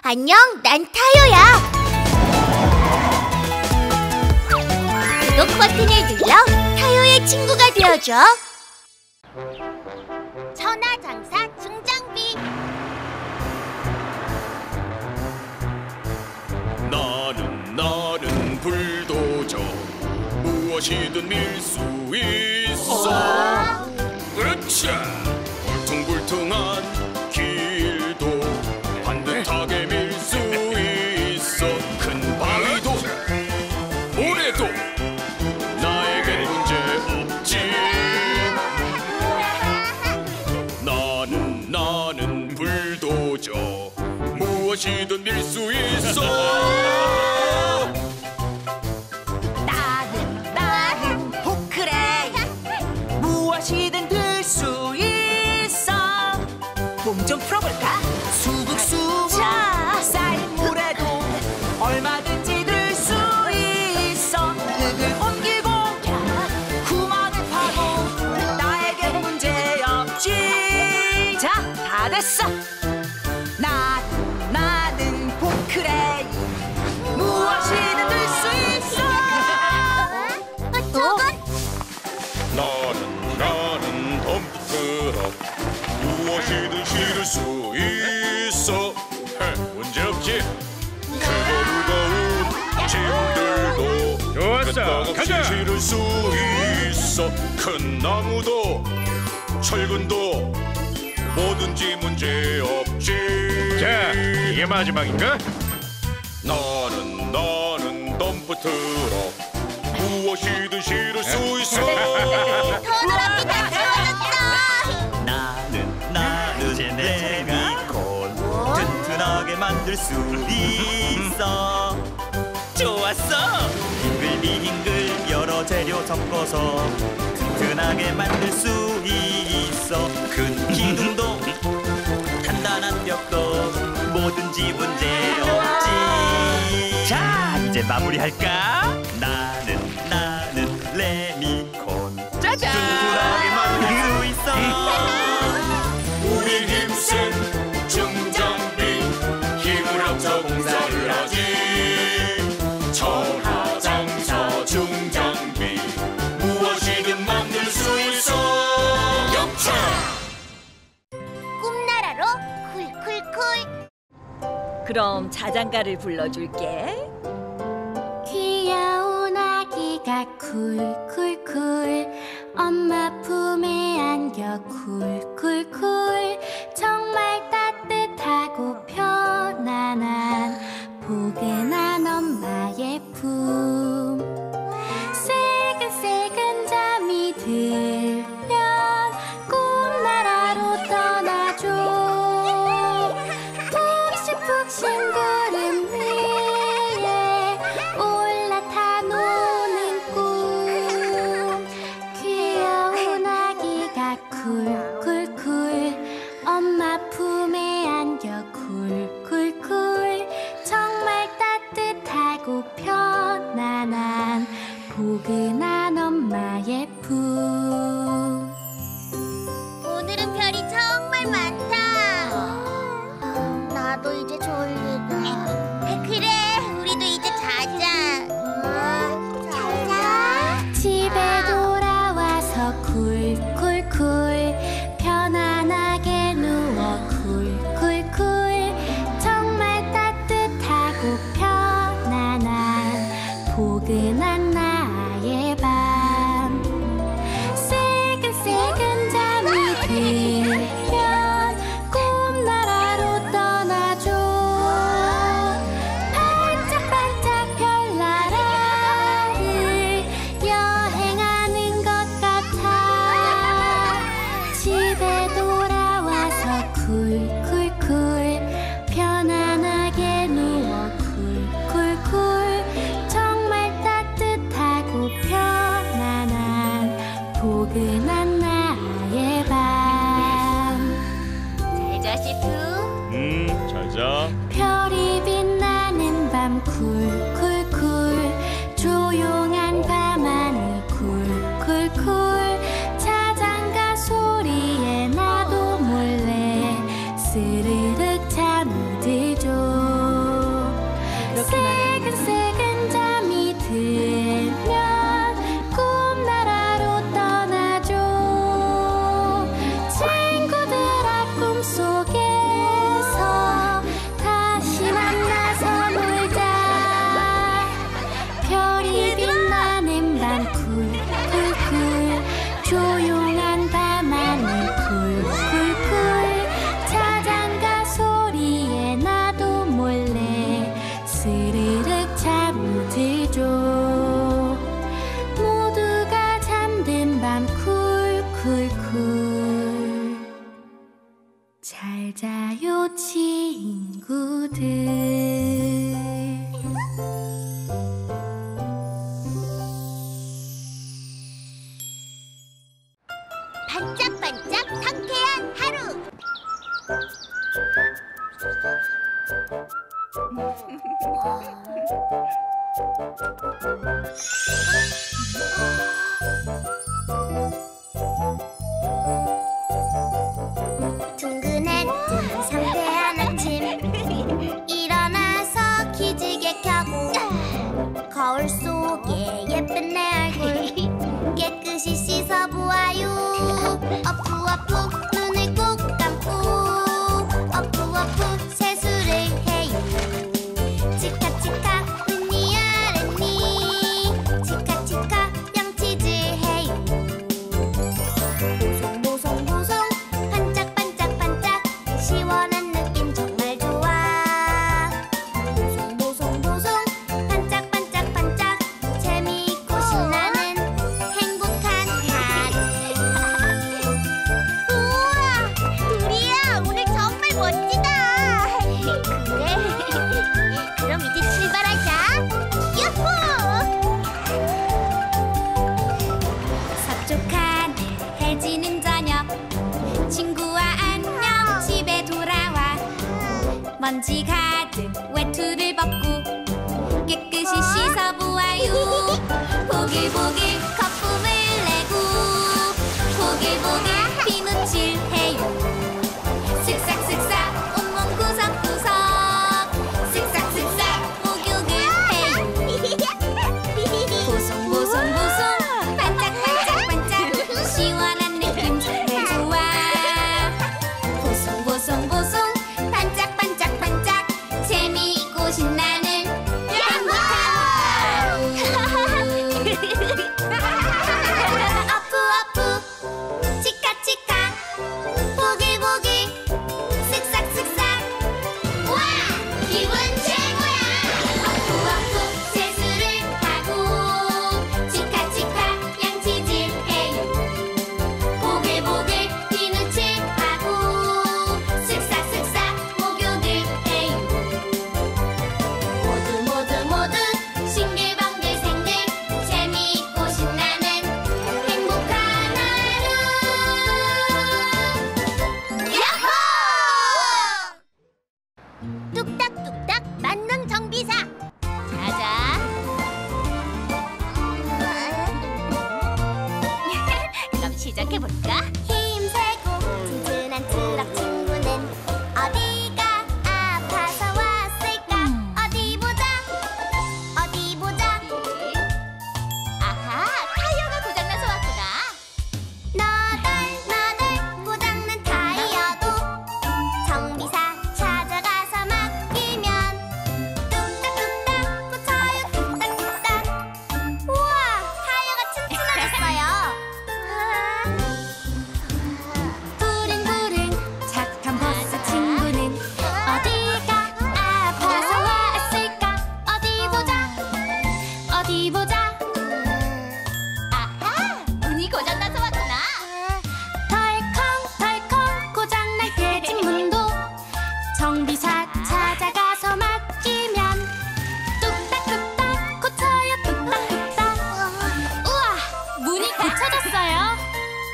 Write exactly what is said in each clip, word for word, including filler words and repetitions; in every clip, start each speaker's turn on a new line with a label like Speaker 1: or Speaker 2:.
Speaker 1: 안녕, 난 타요야. 구독 버튼을 눌러 타요의 친구가 되어줘. 천하장사 중장비.
Speaker 2: 나는 나는 불도저, 무엇이든 밀 수 있어. 으쌰! 울퉁불퉁한 길도 반듯하게 밀 수 있어. 큰 바위도 모래도 나에겐 문제 없지. 나는 나는 불도저, 무엇이든 밀 수 있어.
Speaker 3: 나는 나는 포크레인, 무엇이든 들 수 있어. 몸 좀 풀어볼까? 수북수 자 쌓인 모래도 얼마든지 들 수 있어. 흙을 옮기고 구멍을 파고 나에겐 문제 없지. 자, 다 됐어. 나는 나는 포크레인, 무엇이든 들 수 있어.
Speaker 1: 어, 저건?
Speaker 2: 나는 나는 덤프트럭, 무엇이든 실을 수 있어. 헤, 문제없지. 크고 무거운 짐들도
Speaker 4: 좋았어, 가자.
Speaker 2: 끄떡없이 실을 수 있어. 큰 나무도 철근도 뭐든지 문제없지.
Speaker 4: 자, 이게 마지막인가?
Speaker 2: 나는 나는 덤프트럭, 무엇이든 실을 수 있어.
Speaker 1: 터널 다 채워졌다.
Speaker 5: 나는 나는 레미콘, 튼튼하게 만들 수 있어. 좋았어. 빙글빙글 여러 재료 섞어서 튼튼하게 만들 수 있어. 큰 기둥도 단단한 벽도 뭐든지 문제 없지. 자, 이제 마무리할까? 나는 나는 레미콘, 짜잔! 튼튼하게 만들 수 있어.
Speaker 2: 우리 힘센 중장비, 힘을 합쳐 공사를 하지. 천하장사 중장비, 무엇이든 만들 수 있어. 영차!
Speaker 1: 꿈나라로 쿨쿨쿨.
Speaker 3: 그럼 자장가를 불러줄게.
Speaker 6: 귀여운 아기가 쿨쿨쿨, 엄마 품에 안겨 쿨쿨쿨. 정말 따뜻하고 편안한 포근한 엄마의 품. 새근새근 잠이 들면 꿈나라로 떠나줘. 푹신푹신 구름 위에 올라타 노는 꿈. 귀여운 아기가 쿨쿨쿨, 엄마 품에 안겨 쿨쿨쿨. 정말 따뜻하고 편안한 포근한 엄마의 품.
Speaker 1: 오늘은 별이 정말 많다. 나도 이제 졸리다. 그래, 우리도 이제 자자. 자자.
Speaker 6: 집에 돌아와서 쿨쿨쿨, 편안하게 누워 쿨쿨쿨. 정말 따뜻하고 편안한 포근한 나의 밤. 새근새근 잠이 들면 꿈나라로 떠나줘. 반짝반짝 별나라를 여행하는 것 같아. 집에 돌아와서 쿨쿨쿨, 편안하게 누워 쿨쿨쿨. 정말 따뜻하고 편안한 포근한 나의 밤.
Speaker 1: 잘자, 시프.
Speaker 4: 음, 잘 자.
Speaker 6: 별이 빛나는 밤 쿨쿨쿨, 조용한 밤하늘 쿨쿨쿨. 자장가 소리에 나도 몰래 스르륵 잠이 들죠.
Speaker 1: 둥근했던 상쾌한 아침 일어나서 기지개 켜고 거울 속에 예쁜 내 얼굴 깨끗이 씻어보아요. 어푸어푸 눈을 꼭 감고 어푸어푸 세수를 해요. 치카치카 윗니 아랫니 치카치카 양치질 해요. 보송보송보송 반짝반짝반짝 시원한 느낌 정말 좋아. 보송보송보송 반짝반짝반짝 재미있고 신나는 행복한 하루. 우와, 우리야 오늘 정말 멋지다. 그래? 그럼 이제 출발하자. 야호! 서쪽하늘 해지는 저녁 친구와 안녕 집에 돌아와. 먼지 가득 외투를 벗고 깨끗이 씻어보아요. 보글보글 거품을 내고 보글보글 비누칠 해요. 쓱싹쓱싹 온몸 구석구석 쓱싹쓱싹 목욕을 해요. 보송보송보송 반짝반짝반짝 시원한 느낌 정말 좋아. 보송보송보송 반짝반짝반짝 재미있고 신나는 행복한 하루. 어푸어푸 치카치카 보글보글 쓱싹쓱싹 와 기분 최고야. 어푸어푸 세수를 하고 치카치카 양치질 해요. 보글보글 비누칠 하고 쓱싹쓱싹 목욕을 해요. 모두 모두 모두 싱글벙글생글 재미있고 신나는 행복한 하루. 야호! 뚝딱뚝딱 만능 정비사. 자자. 그럼 시작해볼까? 힘세고 튼튼한 트럭 친구는 어디가 아파서 왔을까? 어디 보자 어디 보자. 아하, 타이어가 고장나서 왔구나. 너덜너덜 고장난 타이어도 정비사 찾아가서 맡기면 뚝딱뚝딱 고쳐요. 뚝딱뚝딱. 우와, 타이어가 튼튼해졌어요. 부릉부릉 착한 버스 친구는 어디가 아파서 왔을까? 어디 보자 어디 보자. 아하, 문이 고장나서 왔구나. 덜컹덜컹 고장날 깨진 문도 정비사 찾아가서 맡기면 뚝딱뚝딱 고쳐요. 뚝딱뚝딱. 우와, 문이 고쳐졌어요.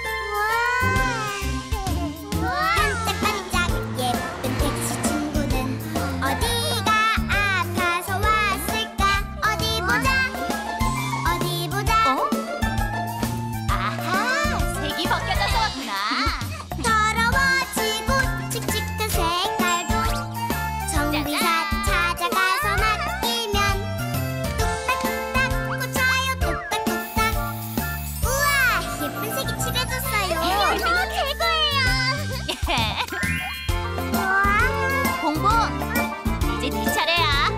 Speaker 1: 반짝반짝 예쁜 택시 친구는 어디가 아파서 왔을까? 어디 보자 어디 보자. 아하, 색이 벗겨져서 왔구나. 더러워지고 칙칙한 색깔도 정비사 찾아가서 맡기면 뚝딱뚝딱 고쳐요. 뚝딱뚝딱. 우와, 예쁜 색이 칠해졌어요. 최고예요. 공부 이제 네 차례야.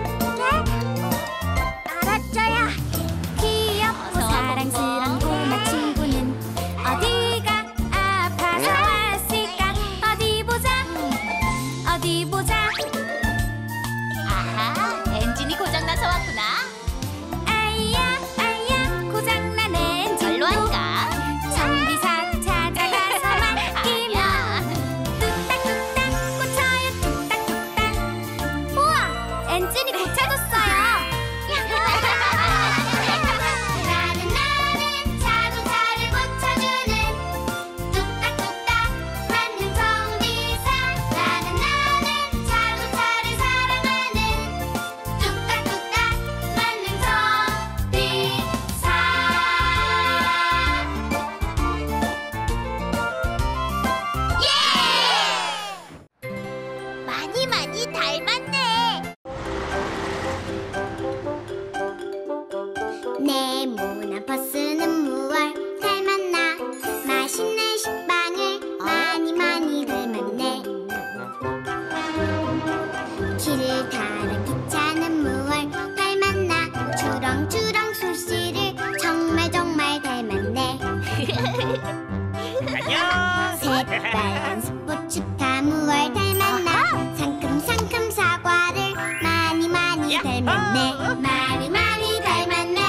Speaker 1: 알았죠야. 귀엽고 사랑스런 꼬마 친구는 어디가 아파서 왔을까? 어디 보자 어디 보자. 아하, 엔진이 고장나서 왔구나. 아야 아야 고장난 엔진도 정비사 찾아가서 맡기면 뚝딱뚝딱 고쳐요. 뚝딱뚝딱. 우와, 엔진이 고쳐졌어요. 나는 나는 자동차를 고쳐주는 뚝딱뚝딱 만능 정비사. 나는 나는 자동차를 사랑하는 타는 기차는 무얼 닮았나 주렁주렁 소시를 정말 정말 닮았네.
Speaker 5: 안녕.
Speaker 1: 새빨간 스포츠카 무얼 닮았나 상큼상큼 사과를 많이 많이 닮았네. 많이 많이 닮았네.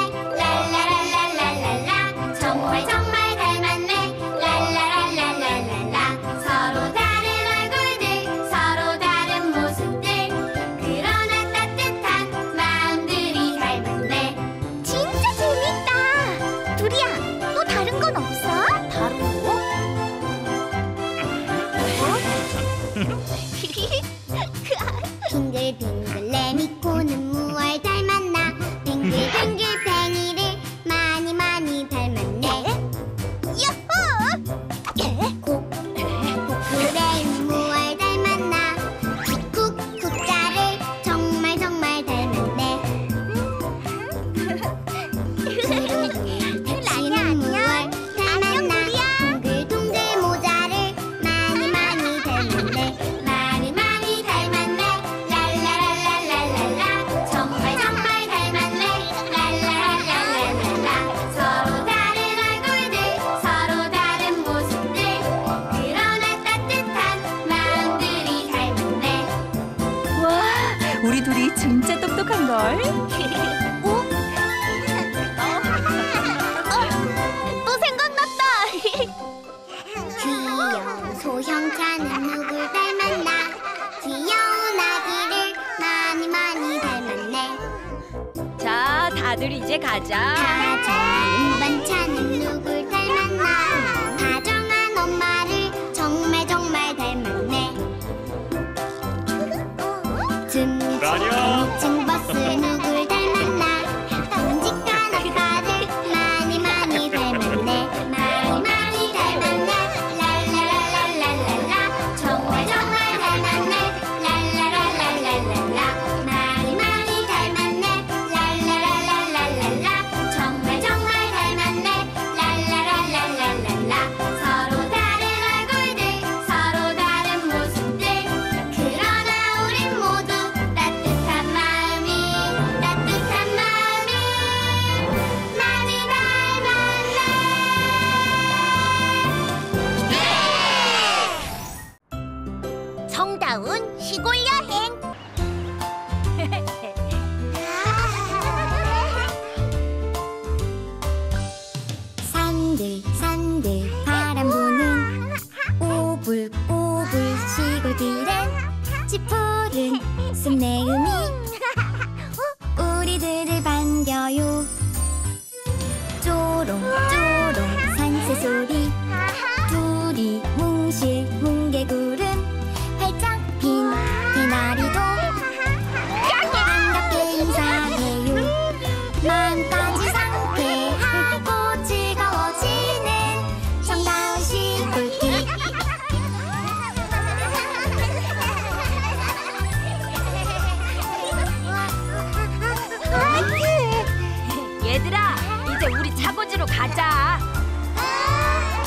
Speaker 1: 랄라랄랄랄랄라 정말 정말 닮았네. 랄라랄랄랄랄라 서로 다른 얼굴들 서로 다른 모습들 그러나 따뜻한 마음들이 닮았네. 진짜 재밌다. 두리야, 또 다른 건 없어? 다른 거? 빙글빙글 레미코는 무얼 닮았나 빙글빙글 팽이를 많이 많이 닮았네. 야호! 콕! 코크레인 무얼 닮았나 쿡쿡쿡자를 정말 정말 닮았네. 택시는 무얼 닮았나 동글동글 모자를 많이 많이 닮았네. 많이 많이 닮았네. 랄라랄랄랄랄라 정말 정말 닮았네. 랄라랄랄랄라 서로 다른 얼굴들 서로 다른 모습들 그러나 따뜻한 마음들이 닮았네.
Speaker 3: 와, 우리 둘이 진짜 똑똑한 걸.
Speaker 1: 어? 또 생각났다. 귀여운 소형차는 누굴 닮았나 귀여운 아기를 많이 많이 닮았네.
Speaker 3: 자, 다들 이제 가자.
Speaker 1: 다정한 운반차는 누굴 닮았나 다정한 엄마를 정말 정말 닮았네.
Speaker 4: 라니야.
Speaker 1: 층 버스 누굴 닮았나 듬직한 아빠를 많이 많이 닮았네. 많이 많이 닮았네. 랄라랄랄랄랄라 정말 정말 닮았네. 랄라랄랄랄랄라 많이 많이 닮았네. 랄라랄랄랄랄라 정말 정말 닮았네. 랄라랄랄랄랄라 서로 다른 얼굴들 서로 다른 모습들 그러나 우린 모두 따뜻한 마음이 따뜻한 마음이 많이 닮았네. 정다운 시골 여행. 산들 산들 바람 부는 오불오불 시골길엔 찌푸른 숲내음이 우리들을 반겨요. 쪼롱쪼롱 산새소리 둘이 뭉실뭉개구름 활짝 핀 개나리도 반갑게 인사해요. 마음까지 상쾌하고 즐거워지는 정다운 시골길.
Speaker 3: 얘들아, 이제 우리 차고지로 가자.
Speaker 1: 아,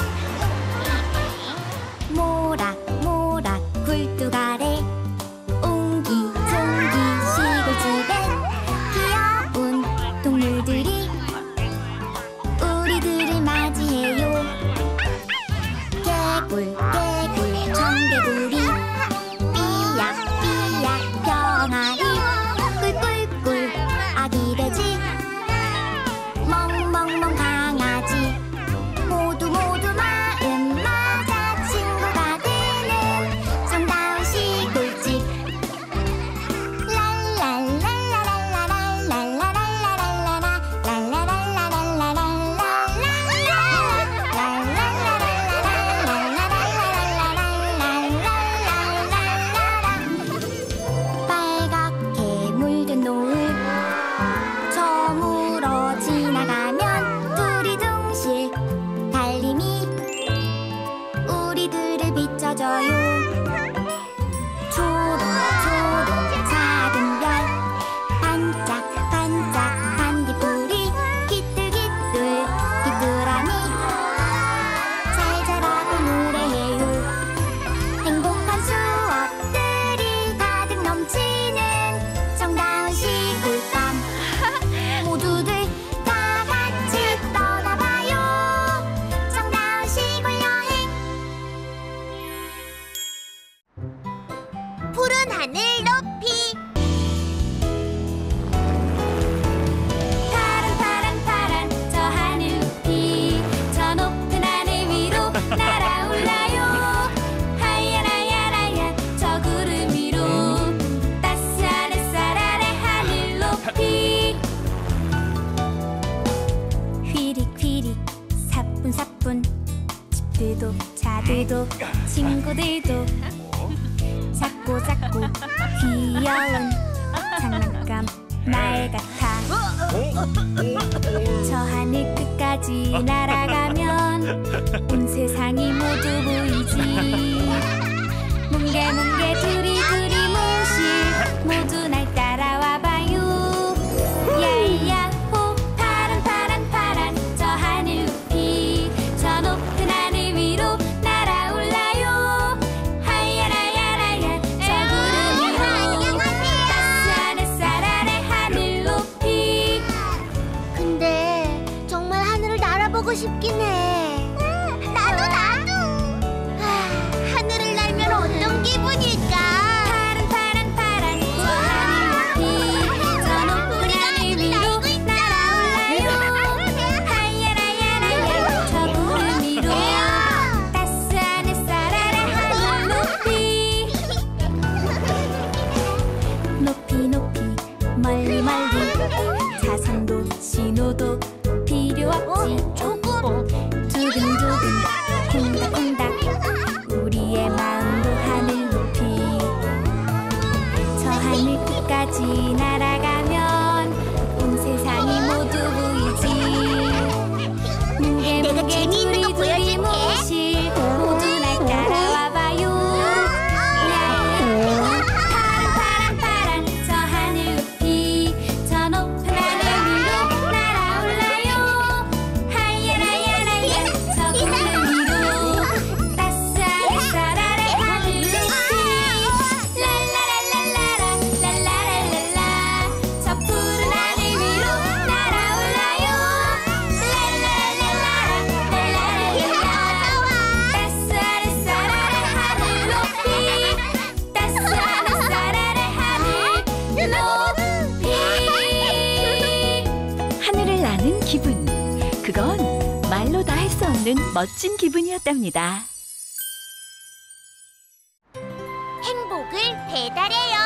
Speaker 6: 친구들도 친구들도 작고 작고 귀여운 장난감 날 같아. 저 하늘 끝까지 날아가면 온 세상이 모두 보이지. 뭉게 뭉게 두리두리 뭉실 모두 날 따라와봐요. 야야호 파란 파란 파란 저 하늘 높이 저 높은 하늘 위로 날아올라요. 하야라야라야 저 구름 위로 따스한 햇살 아래 하늘 높이.
Speaker 1: 근데 정말 하늘을 날아보고 싶긴 해. 나도 나도. 아, 하늘을 날면 어떤 기분일까?
Speaker 6: 파란 파란 파란 저 하늘 높이 저 높은 하늘 위로 날아올라요. 하야라야라야 저 구름 위로 따스한 햇살 아래 하늘 높이. 높이 높이 멀리 멀리 자선도 신호도 필요 없지. 두근두근 콩닥콩닥 우리의 마음도 하늘 높이. 저 하늘 끝까지 날아가면 온 세상이 모두 보이지. 뭉게
Speaker 1: 내가
Speaker 6: 뭉게
Speaker 1: 재미있는 거
Speaker 6: 두리두리
Speaker 1: 보여줄게.
Speaker 6: 뭉실 모두 날 따라와봐요. 야야 파란 파란 파란 저 하늘 높이 저 높은 하늘 위로 날아올라요. 하야라야라야 저 구름 위로 따스한 햇살 아래 하늘 높이. 랄라랄랄라라 랄라랄랄라 저 푸른 하늘 위로 날아올라요. 랄라랄랄라라 랄라랄랄라 따스한 햇살 아래 하늘 높이. 따스한 햇살 아래 하늘 높이.
Speaker 3: 하늘을 나는 기분. 그건 말로 다 할 수 없는 멋진 기분이었답니다.
Speaker 1: 행복을 배달해요.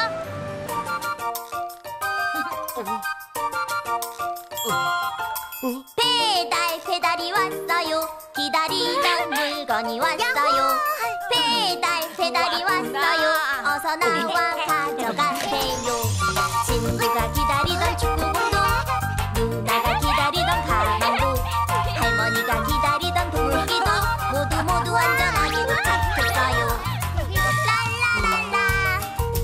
Speaker 1: 배달 배달이 왔어요. 기다리던 물건이 왔어요. 배달 배달이 왔어요. 어서 나와 가져가세요. 친구가 기다리던 축구공도, 누나가 기다리던 가방도, 할머니가 기다리던 도끼도 모두 모두 안전하게 도착했어요. 랄라랄라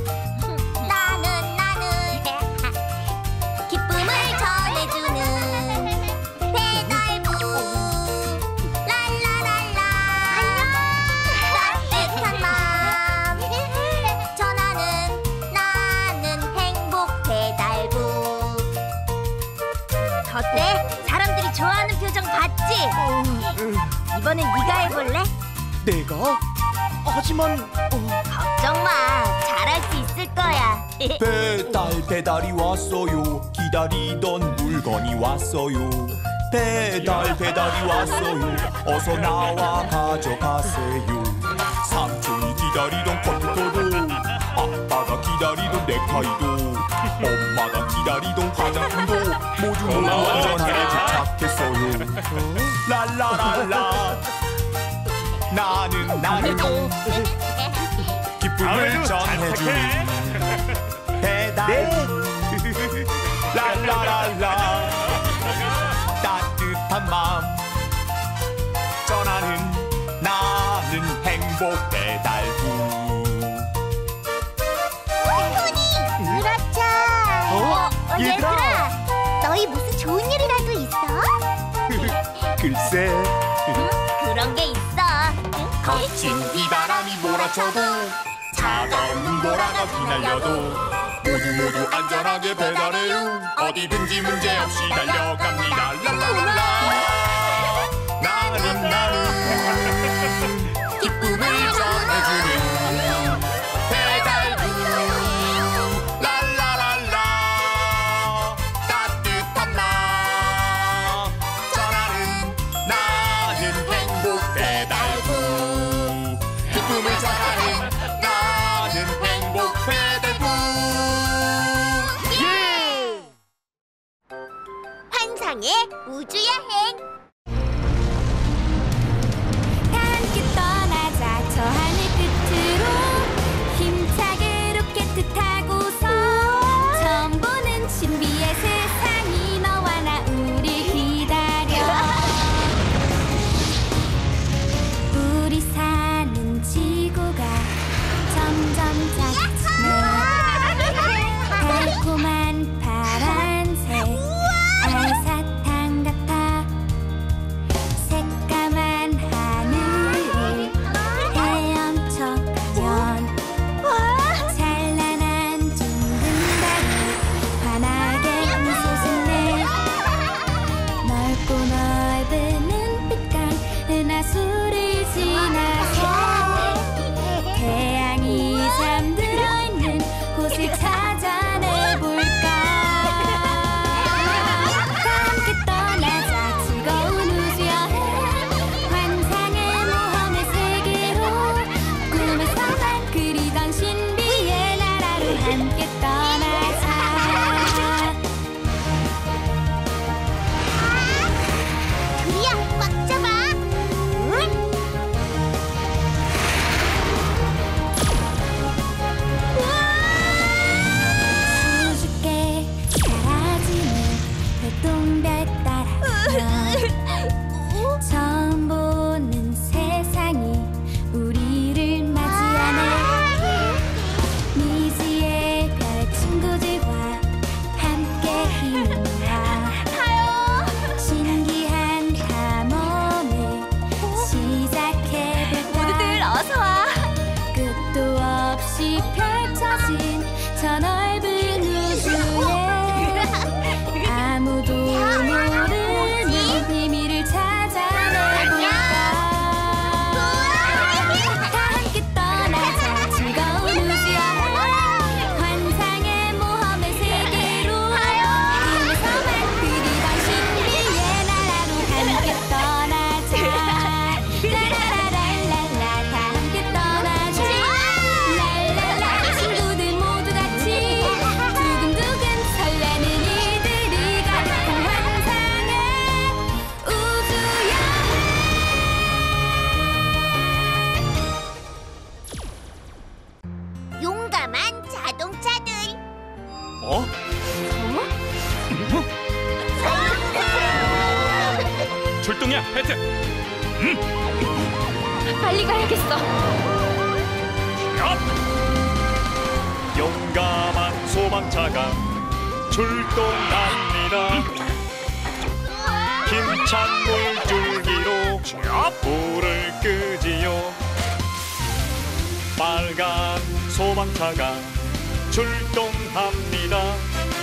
Speaker 1: 나는 나는 기쁨을 전해주는 배달부. 랄라랄라 따뜻한 마음 전하는 나는 행복 배달부. 어때? 사람들이 좋아하는 표정 봤지? 이번엔 네가 해볼래?
Speaker 5: 내가? 하지만 어,
Speaker 1: 걱정 마, 잘할 수 있을 거야.
Speaker 5: 배달 배달이 왔어요. 기다리던 물건이 왔어요. 배달 배달이 왔어요. 어서 나와 가져가세요. 삼촌이 기다리던 컴퓨터도, 아빠가 기다리던 넥타이도, 엄마가 기다리던 화장품도 모두 모두 안전하게 도착했어요. 랄라랄라 나는 나는 기쁨을 전해주는 배달. 랄라랄라 따뜻한 마음 전하는 나는 행복 배달부.
Speaker 1: 토니, 그렇자.
Speaker 5: 어?
Speaker 1: 어, 얘들아, 너희 무슨 좋은 일이라도 있어?
Speaker 5: 글쎄
Speaker 1: 그런 게 있어.
Speaker 5: 거친 비바람이 몰아쳐도, 차가운 보라가 휘날려도 모두 모두 안전하게 배달해요. 어디든지 문제없이 달려갑니다. 랄라랄라 나는 나는 기쁨을 전해주는 배달부. 랄라랄라 따뜻한 마음 전하는 나는 행복 배달부. 기쁨을 전하는 나는 행복 배달부. 예!
Speaker 1: 환상의 우주여행.
Speaker 6: 다 함께 떠나자.
Speaker 2: 출동이야, 페트.
Speaker 3: 빨리 가야겠어.
Speaker 2: 용감한 소방차가 출동합니다. 힘찬 물줄기로 불을 끄지요. 빨간 소방차가 출동합니다.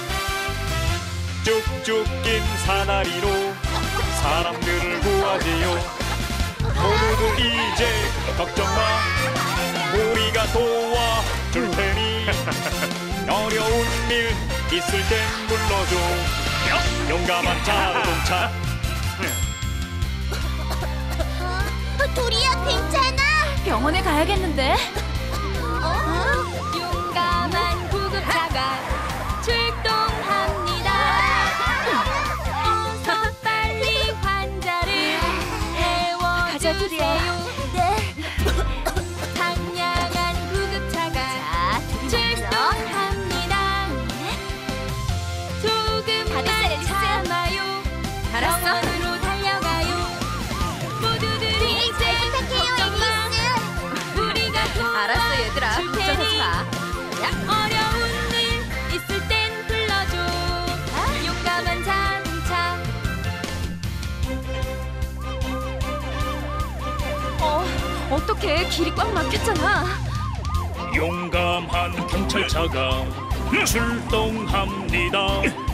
Speaker 2: 쭉쭉 긴 사다리로 사람들을 구하지요. 모두들 이제 걱정 마, 우리가 도와줄 테니. 어려운 일 있을 땐 불러줘. 용감한 자동차.
Speaker 1: 어, 도리야 괜찮아?
Speaker 3: 병원에 가야겠는데.
Speaker 6: 용감한 구급차가 출동합니다. 어서 빨리 환자를
Speaker 3: 가자, 도리야.
Speaker 6: 태워주세요.
Speaker 1: 네.
Speaker 6: 상냥한 구급차가 출동합니다. 조금만 참아요. 병원으로 달려가요. 모두들이 이제 걱정 마, 우리가 도와줄
Speaker 3: 알았어, 얘들아.
Speaker 6: 테니.
Speaker 3: 걱정하지 마.
Speaker 6: 어려운 일 있을 땐 불러줘. 용감한 자동차.
Speaker 3: 어, 어떡해. 길이 꽉 막혔잖아.
Speaker 2: 용감한 경찰차가 출동합니다.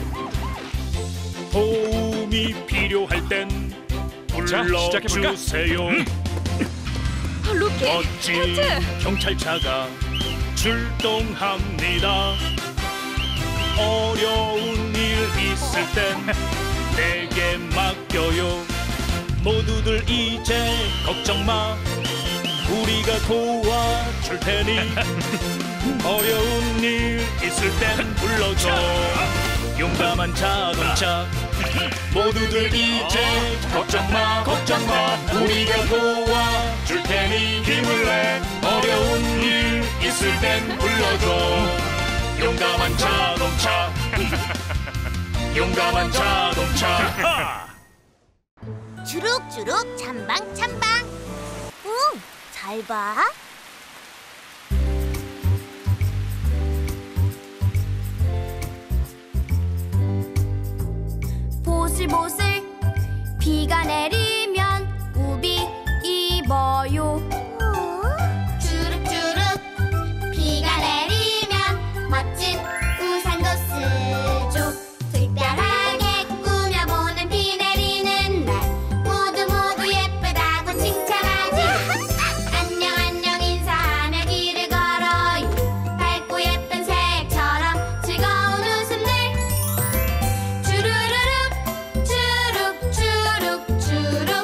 Speaker 2: 도움이 필요할 땐 불러주세요.
Speaker 3: 루키,
Speaker 2: 멋진
Speaker 3: 페트.
Speaker 2: 경찰차가 출동합니다. 어려운 일 있을 땐 내게 맡겨요. 모두들 이제 걱정 마, 우리가 도와줄 테니. 어려운 일 있을 땐 불러줘. 용감한 자동차. 모두들 이제 걱정 마, 걱정 마, 우리가 도와줄 테니. 힘을 내. 어려운 일 있을 땐 불러줘. 용감한 자동차. 용감한 자동차.
Speaker 1: 주룩주룩 찬방찬방. 응, 잘 봐.
Speaker 6: 보슬보슬 비가 내리면 우비 입어요.
Speaker 1: 주룩주룩 비가 내리면 멋진 우산도 쓰죠. 특별하게 꾸며보는 비 내리는 날 모두 모두 예쁘다고 칭찬하지. 안녕 안녕 인사하며 길을 걸어요. 밝고 예쁜 새처럼 즐거운 웃음들. 주르르륵 주룩 주룩 주룩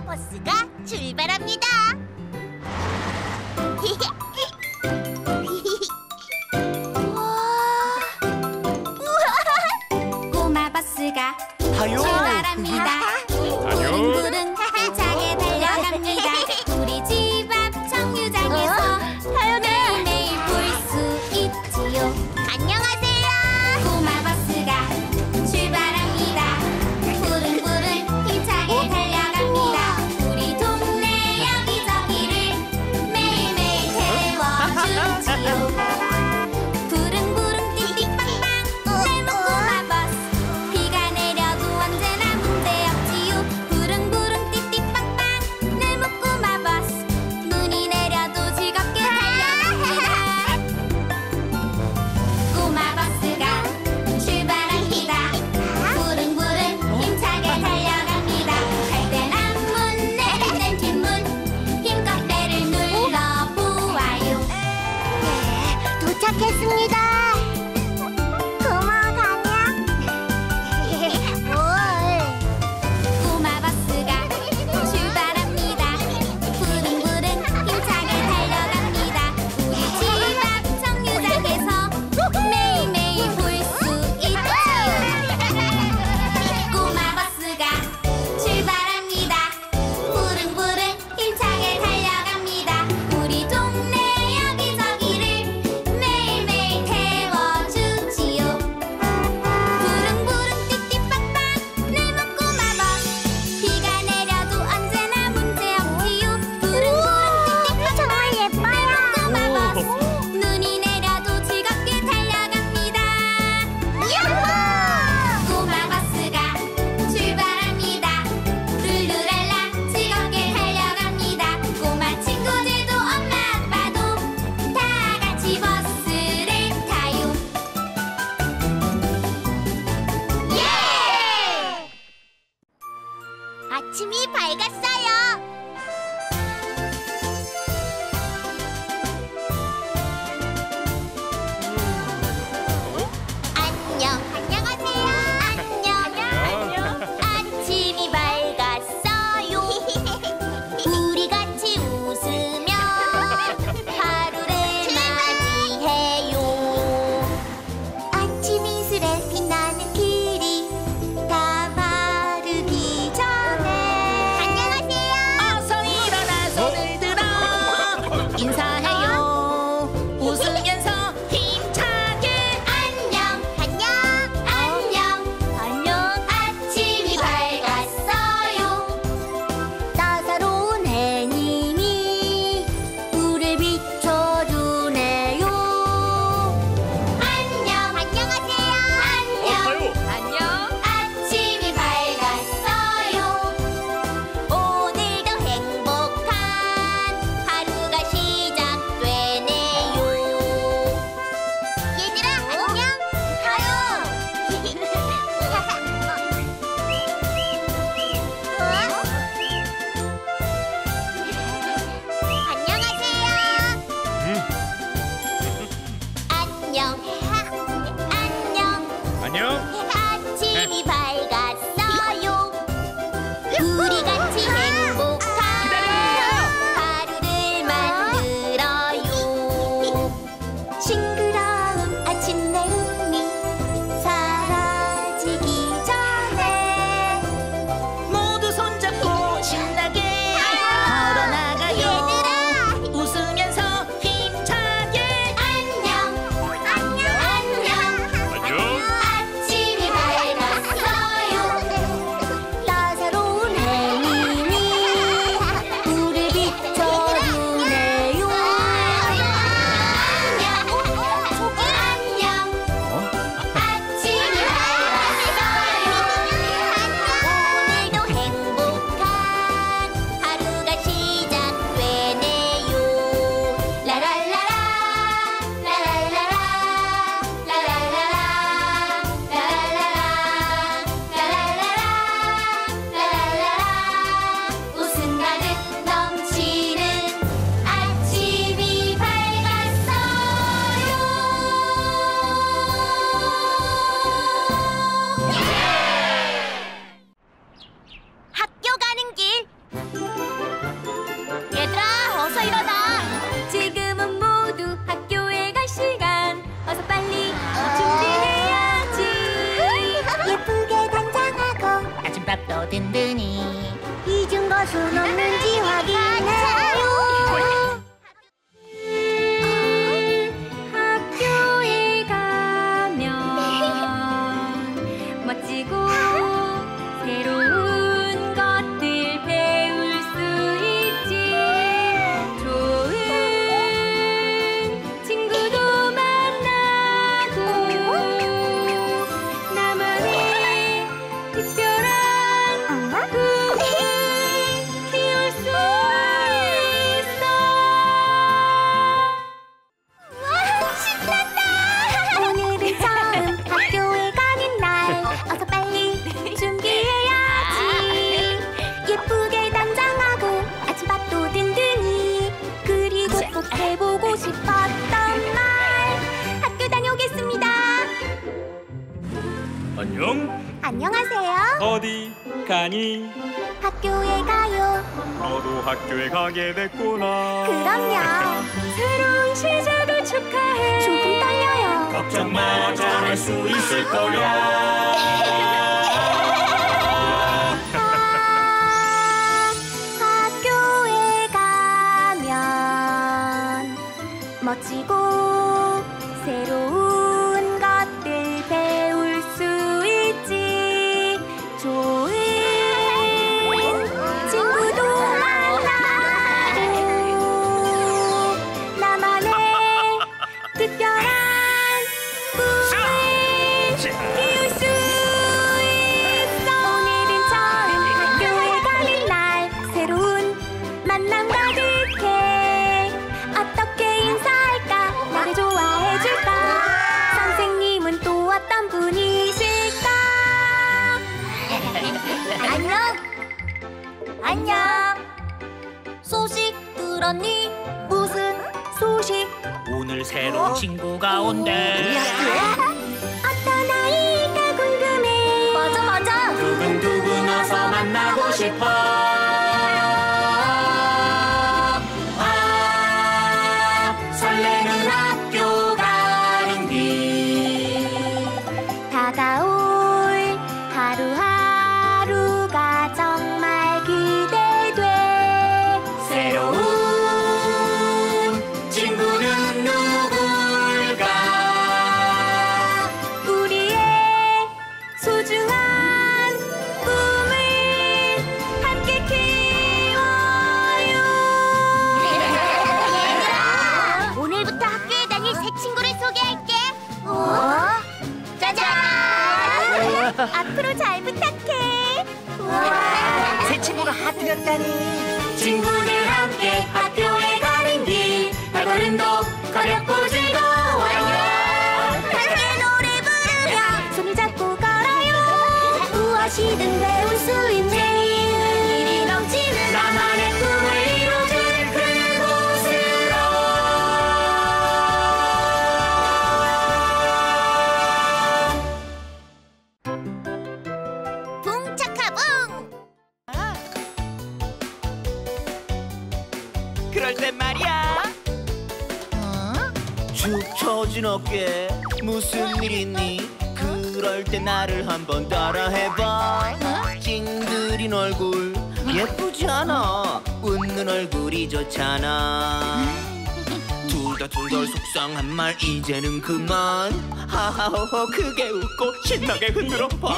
Speaker 1: 버스가 출발합니다.
Speaker 6: 꼬마 버스가
Speaker 5: 하요.
Speaker 6: 출발합니다. 부릉부릉 힘차게 달려갑니다. 우리 집 앞 정류장에서 매일매일 볼 수 있지요.
Speaker 1: 안녕하세요.
Speaker 6: 꼬마 버스가 출발합니다. 부릉부릉 힘차게 달려갑니다. 우리 동네 여기저기를 매일매일
Speaker 2: 가니?
Speaker 6: 학교에 가요.
Speaker 2: 너도 학교에 가게 됐구나.
Speaker 6: 그럼요. 새로운 시작을 축하해. 조금 떨려요.
Speaker 2: 걱정 마, 잘할 수 있을 거야.
Speaker 6: 아, 학교에 가면 멋지고 새로운 것들 배울 수 있지. 좋은 친구도 만나고 나만의 특별한 꿈을 키울 수 있어. 오늘은 처음 학교에 가는 날. 새로운 만남 가득해. 어떻게 인사할까? 나를 좋아해줄까? 선생님은 또 어떤 분이실까? 안녕. 안녕. 소식 들었니? 무슨 소식?
Speaker 2: 오늘 새로운 친구가 온대.
Speaker 6: 어떤 아이가 궁금해. 맞아 맞아.
Speaker 2: 두근두근 어서 만나고 싶어. 아, 설레는 학교 가는 길.
Speaker 6: 다가올 하루하루가 정말 기대돼.
Speaker 2: 새로운 친구는 누굴까?
Speaker 6: 우리의 소중한 꿈을 함께 키워요.
Speaker 1: 얘들아, 오늘부터 학교에 다닐 새 친구를 소개할게. 어? 짜잔!
Speaker 6: 앞으로 잘 부탁해.
Speaker 1: 새 친구가 하트였다니.
Speaker 2: 친구들 함께 학교에 가는 길. 발걸음도 가볍고 즐거워요.
Speaker 1: 함께 노래 부르며
Speaker 6: 손을 잡고 걸어요. 무엇이든 배울 수 있는
Speaker 1: 힘이 넘치는
Speaker 2: 나만의 꿈을 이뤄줄 그곳으로.
Speaker 1: 붕차카붕.
Speaker 5: 그럴 땐 말이야. 축 처진 어깨 무슨 일 있니? 그럴 때 나를 한번 따라해봐. 찡그린 얼굴 예쁘지 않아. 웃는 얼굴이 좋잖아. 둘다둘덜 속상한 말 이제는 그만. 하하호호 크게 웃고 신나게 흔들어봐.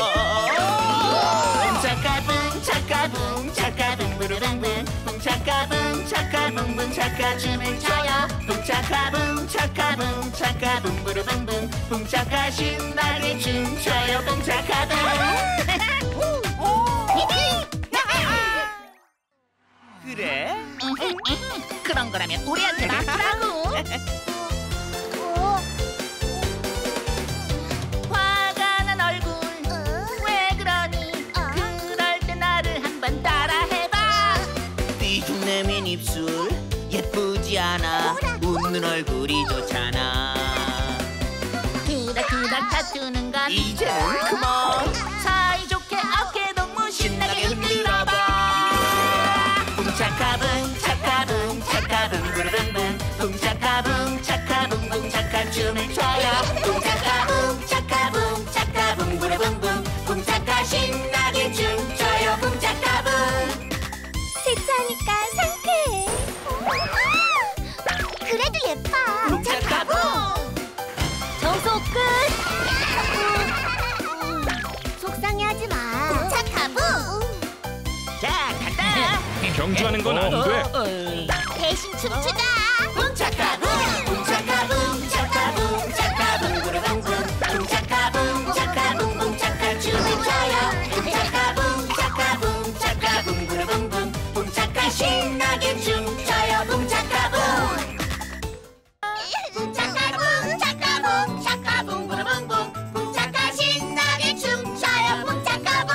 Speaker 5: 붕차카붕 차카붕 차카붕 부르붕붕 붕차카붕 차카붕붕 차카 춤을 춰요. 붕차카붕 차카붕 차카붕 부르붕붕 붕차카 신나게 춤춰요. 붕차카붕. 그래?
Speaker 1: 그런 거라면 우리한테 맡으라고. 화가 난 얼굴 왜 그러니? 그럴 때 나를 한번 따라해봐.
Speaker 5: 삐죽 내민 입술 예쁘지 않아. 웃는 얼굴이 좋잖아.
Speaker 1: 그닥그닥 다투는 건
Speaker 5: 이제는 그만.
Speaker 1: 사이좋게 어깨 동무 신나게 흔들어봐.
Speaker 5: 붕차카붕 차카붕 차카붕 부르붕붕 붕차카붕 차카붕붕 차카 춤을 춰요. 붕차카붕 차카붕 차카붕 부르붕붕 붕차카 신나게 춤춰요. 붕차카붕.
Speaker 6: 세차니까 상쾌해.
Speaker 1: 그래도 예뻐.
Speaker 5: 붕차카붕.
Speaker 6: 청소 끝. 속상해하지 마.
Speaker 1: 붕차카붕.
Speaker 5: 자 간다.
Speaker 2: 경주하는 건 안 돼.
Speaker 1: 대신 춤추자.
Speaker 5: 붕차카붕 붕차카붕 차카붕 차카붕 부르붕붕 붕차카붕 차카붕붕 차카 춤을 춰요. 붕차카붕 차카붕 차카붕 부르붕붕 붕차카 신나게 춤춰요. 붕차카붕.
Speaker 1: 붕차카붕 차카붕 차카붕 부르붕붕 붕차카 신나게 춤춰요. 붕차카붕.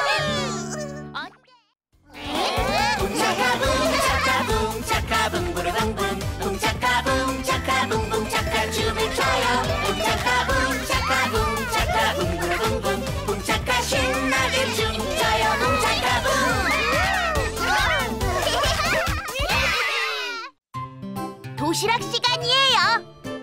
Speaker 5: 붕차카붕 차카붕 차카붕 부르붕붕 붕차카붕 차카붕붕 차카 춤을 춰요. 붕차카붕 차카붕 차카붕 부르붕붕 붕차카 신나게 춤춰요. 붕차카
Speaker 4: 도시락 시간이에요.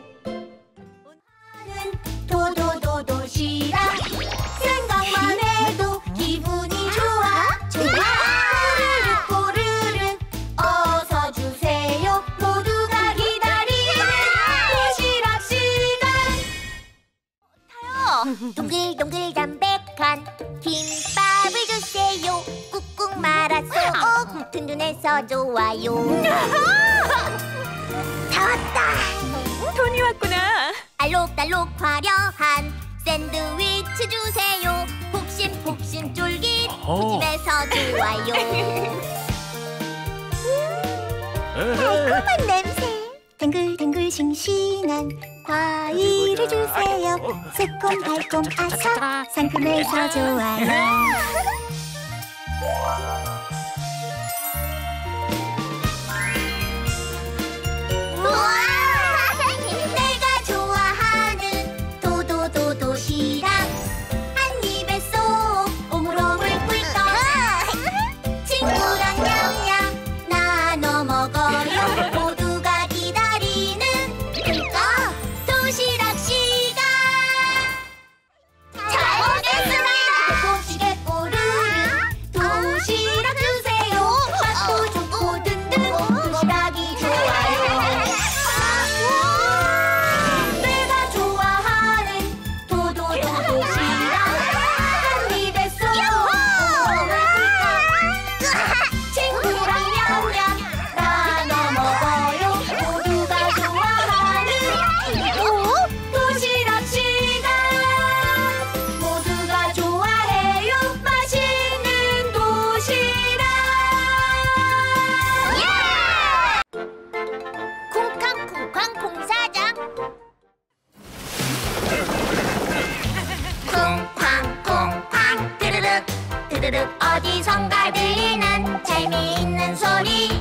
Speaker 5: 도도도 도시락 생각만 해도 기분이 좋아 좋아 꼬르륵 꼬르륵 어서 주세요 모두가 기다리는 도시락 시간
Speaker 4: 동글동글 담백한 김밥을 주세요. 꾹꾹 말아서 꼭 든든해서 좋아요. 다 왔다.
Speaker 3: 토니 왔구나.
Speaker 4: 알록달록 화려한 샌드위치 주세요. 폭신폭신 쫄깃 푸짐해서 좋아요. 달콤한 냄새. 탱글탱글 싱싱한 과일을 주세요. 새콤달콤 아삭 상큼해서 좋아요. 우와! 내가 좋아하는 도도도 도시락 한 입에 쏙 오물오물 꿀떡 친구랑 냠냠 나눠 먹어요. 모두가 기다리는 꿀떡 도시락 시간. 잘 먹겠습니다. 고시게 꼬르륵 도시락 주세요. 맛도 좋고 든든 도시락이 좋아요. 내가 좋아하는 도도도 도시락 한 입에 쏙 오물오물 꿀떡 친구랑 냠냠 나눠 먹어요. 모두가 좋아하는 도시락 시간. 모두가 좋아해요. 맛있는 도시락. 쿵쾅쿵쾅 공사장. 쿵쾅쿵쾅 드르륵 드르륵 어디선가 들리는 재미있는 소리.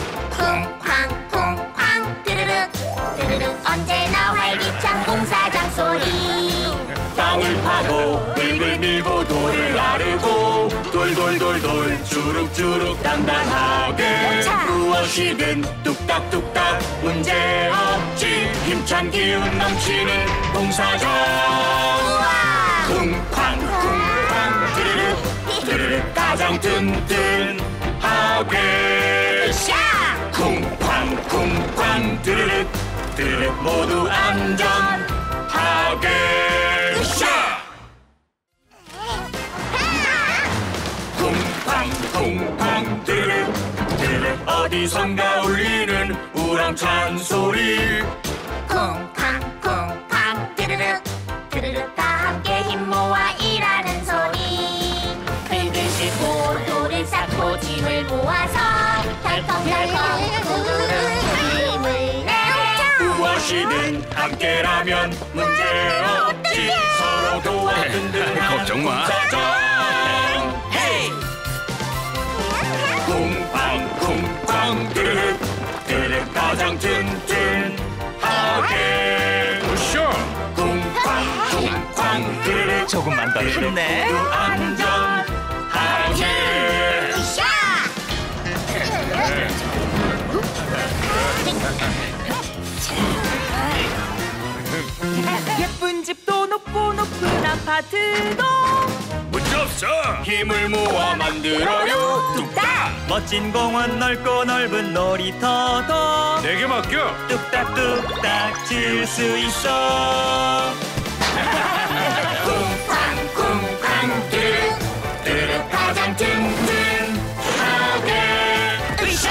Speaker 4: 쿵쾅쿵쾅 드르륵 드르륵 언제나 활기찬 공사장 소리.
Speaker 2: 땅을 파고 흙을 밀고 돌을 나르고 돌돌돌돌 주룩주룩 단단하게 무엇이든 뚝딱뚝딱 문제없지. 힘찬 기운 넘치는 공사장. 쿵쾅쿵쾅 드르륵 드르륵 가장 튼튼하게. 쿵쾅쿵쾅 드르륵 드르륵 모두 안전하게. 쿵쾅쿵쾅 드르륵 드르륵 어디선가 울리는 우렁찬 소리.
Speaker 4: 쿵쾅쿵쾅 드르륵 드르륵 다 함께 힘 모아 일하는 소리. 흙을 싣고 돌을 쌓고 짐을 모아서 덜컹덜컹 구르륵 힘을 내.
Speaker 2: 무엇이든 함께라면 문제없지. 서로 도와 든든한
Speaker 7: 걱정 마.
Speaker 2: 공사장. 쿵쾅쿵쾅 드르륵 드르륵 가장 튼튼하게. 으쌰. 쿵쾅쿵쾅 드르륵
Speaker 7: 조금만 더 힘내.
Speaker 2: 모두 안전하게.
Speaker 4: 으쌰!
Speaker 1: 예쁜 집도 높고 높은 아파트도
Speaker 2: 문제없어. 힘을 모아 만들어요. 뚝딱.
Speaker 7: 멋진 공원 넓고 넓은 놀이터도
Speaker 2: 내게 맡겨.
Speaker 7: 뚝딱뚝딱 지을 수 있어.
Speaker 2: 쿵쾅쿵쾅 드르륵 드르륵 가장 튼튼하게. 으쌰.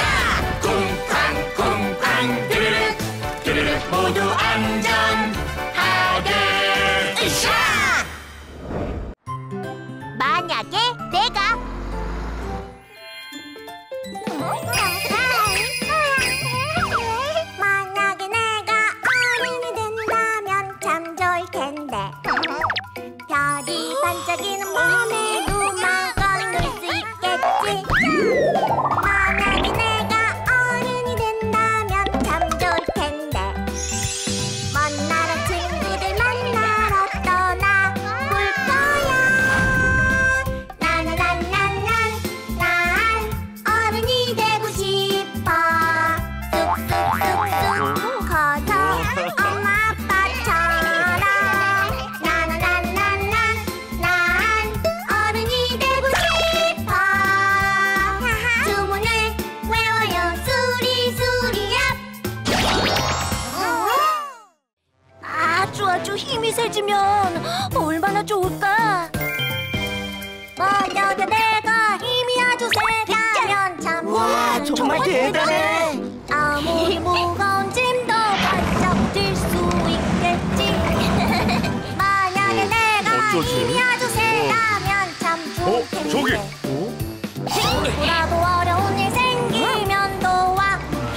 Speaker 2: 쿵쾅쿵쾅 드르륵 드르륵 모두 안전하게. 으쌰.
Speaker 4: 만약에 내가 만약에 내가 어른이 된다면 참 좋을 텐데 별이 반짝이는 밤에도 막 건널 수 있게
Speaker 5: 수리 수리야.
Speaker 4: 아주 아주 힘이 세지면 얼마나 좋을까? 만약에 내가 힘이 아주 세다면 참
Speaker 1: 와, 정말 대단해.
Speaker 4: 아무리 무거운 짐도 바짝 들 수 있겠지. 만약에 내가
Speaker 2: 어쩌지?
Speaker 4: 힘이 아주 세다면 참 좋을 텐데.
Speaker 2: 저기!
Speaker 4: 누구라도 어려운 일 생기면 도와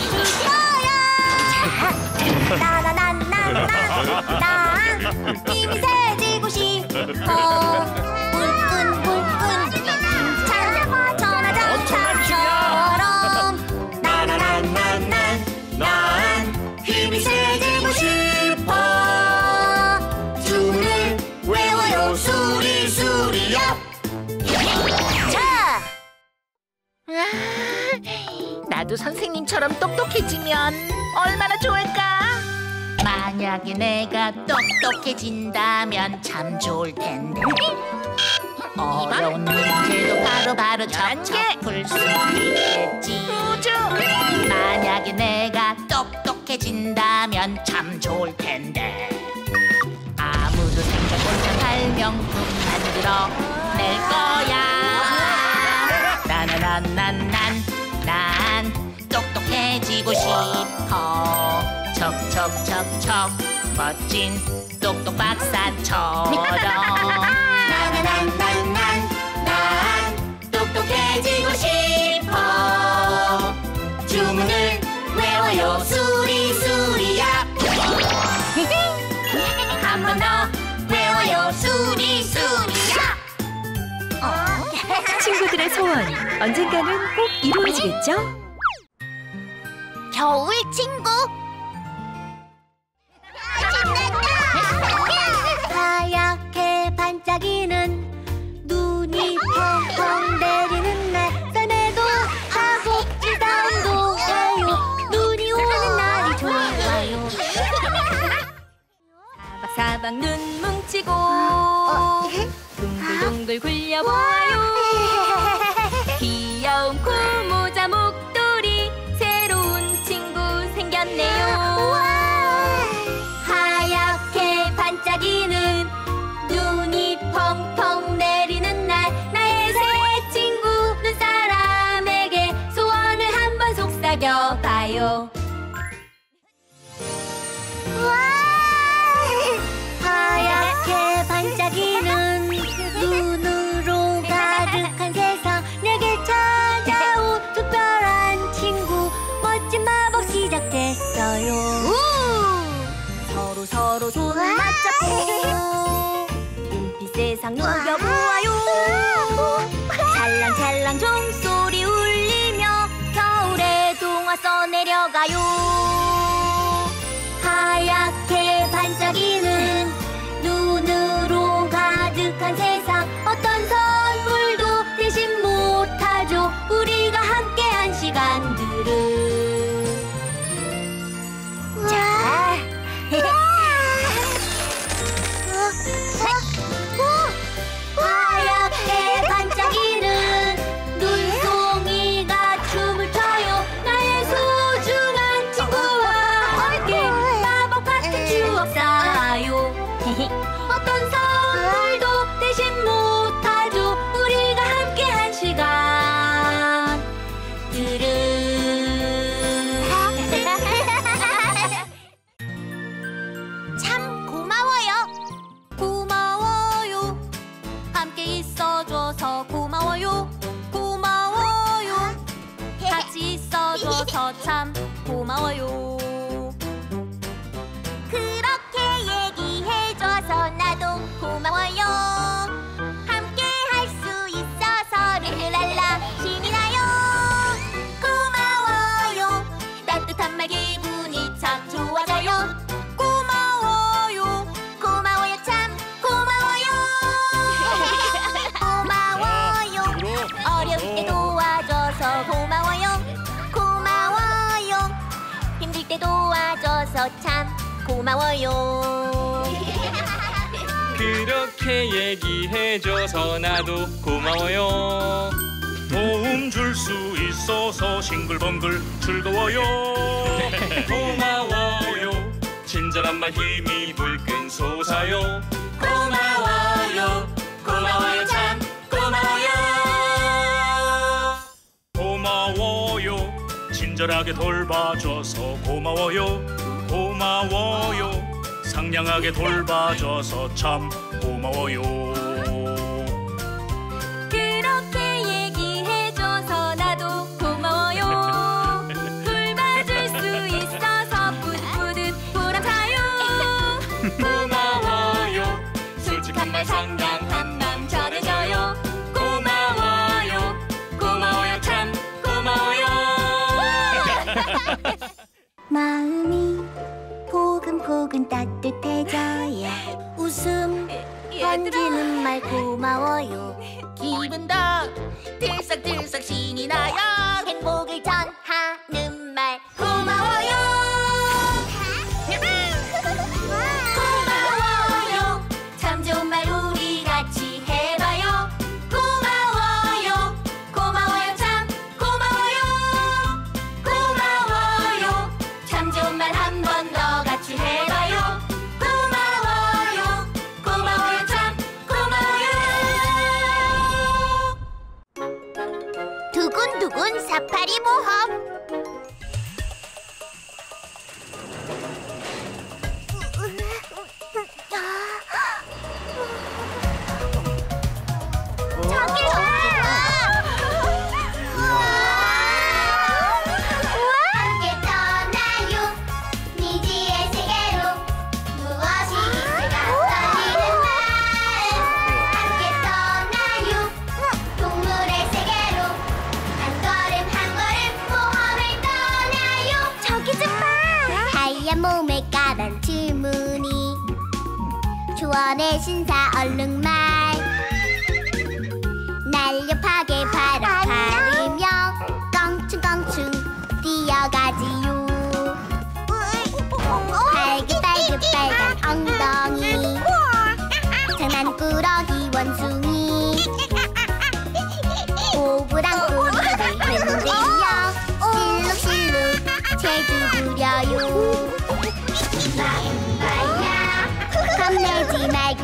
Speaker 4: 주셔야. 나나나나나 난 힘이 세지고 싶어. 불끈 불끈 힘찬 천하장사처럼. 나나나나나 난 힘이 세지고 싶어. 주문을 외워요 수리 수리야. 자,
Speaker 1: 나도 선생님처럼 똑똑해지면 얼마나 좋을까? 만약에 내가 똑똑해진다면 참 좋을 텐데. 어려운 문제도 바로바로 척척 풀 수 있겠지. 우주! 만약에 내가 똑똑해진다면 참 좋을 텐데. 아무도 생각 못한 발명품 만들어 낼 거야. 나나나나난 난 똑똑해지고 싶어. 척척척척 멋진 똑똑 박사처럼.
Speaker 5: 나나나나난 난 똑똑해지고 싶어. 주문을 외워요 수리 수리야. 한 번 더 외워요 수리 수리야.
Speaker 3: 친구들의 소원 언젠가는 꼭 이루어지겠죠?
Speaker 4: 겨울 친구. 하얗게 반짝이는 눈이 펑펑 내리는 날. 썰매도 하고 찌다운도 해요. 눈이 오는 날이 좋아요.
Speaker 6: 사박사박 눈 뭉치고 동글동글 굴려보아요. 귀여운 코모자 목도리 새로운 친구 생겼네요.
Speaker 5: 하얗게 반짝이는 눈이 펑펑 내리는 날. 나의 새 친구 눈사람에게 소원을 한번 속삭여봐요.
Speaker 4: 하얗게 반짝이는 눈으로 가득한 세상. 내게 찾아온 특별한 친구. 멋진 마법 시작됐어요. 서로 서로 손 맞잡고 눈빛 세상 누벼보아요. 찰랑찰랑 종소리 울리며 겨울의 동화 써내려가요. 하얗게 반짝이는 눈으로 가득한 세상. 어떤 선물도 대신 못하죠. 우리가 함께한 시간들을. 자, 하얗게 반짝이는 눈송이가 춤을 춰요. 나의 소중한 친구와 함께 마법 같은 추억 쌓아요. 어떤 선물도 대신 못하죠. 우리가 함께한 시간들을. 참 고마워요. 고마워요. 함께 있어줘서 고마워요. 고마워요. 같이 있어줘서 참 고마워요. 그렇게 얘기해줘서 나도 고마워요. 함께 할 수 있어서 룰루랄라 힘이 나요. 고마워요. 따뜻한 말 기분이 참 좋아져요. 고마워요. 고마워요 참 고마워요. 고마워요. 어려울 때 도와줘서 고마워요. 고마워요. 힘들 때 도와줘서 참 고마워요.
Speaker 7: 그렇게 얘기해줘서 나도 고마워요.
Speaker 2: 도움 줄 수 있어서 싱글벙글 즐거워요. 고마워요. 친절한 말 힘이 불끈 솟아요. 고마워요. 고마워요. 참 고마워요. 고마워요. 친절하게 돌봐줘서 고마워요. 고마워요. 상냥하게 돌봐줘서 참 고마워요.
Speaker 6: 그렇게 얘기해줘서 나도 고마워요. 돌봐줄 수 있어서 뿌듯뿌듯 보람차요.
Speaker 2: 고마워요. 솔직한 말 상냥한 맘 전해줘요. 고마워요. 고마워요. 참 고마워요.
Speaker 4: 마음이 포근포근 따뜻해져요. 웃음 번지는 말 고마워요.
Speaker 1: 기분도 들썩들썩 신이 나요.
Speaker 4: 행복을 전하는 말 고마워요.
Speaker 6: 고마워요. 참 좋은 말 우리 같이 해봐요. 고마워요. 고마워요. 참 고마워요. 고마워요. 참 좋은 말 한 번 더 같이 해봐요. 고마워요. 고마워요. 참 고마워요.
Speaker 4: 두근두근 사파리 모험. 저기
Speaker 6: 함께 떠나요. 미지의 세계로. 무엇이 있을까 떨리는 마음. 함께 떠나요. 동물의 세계로. 한 걸음 한 걸음 모험을 떠나요.
Speaker 4: 저기 좀 봐. 하얀 몸에 까단 질문이 조언의 신사 얼룩말 날렵하게 바람 가르며 껑충껑충 뛰어가지요. 빨글빨글빨간 엉덩이 장난꾸러기 원숭이 오브랑 꼬리를 흔들려 실룩실룩 재주 부려요. 겁내지 말고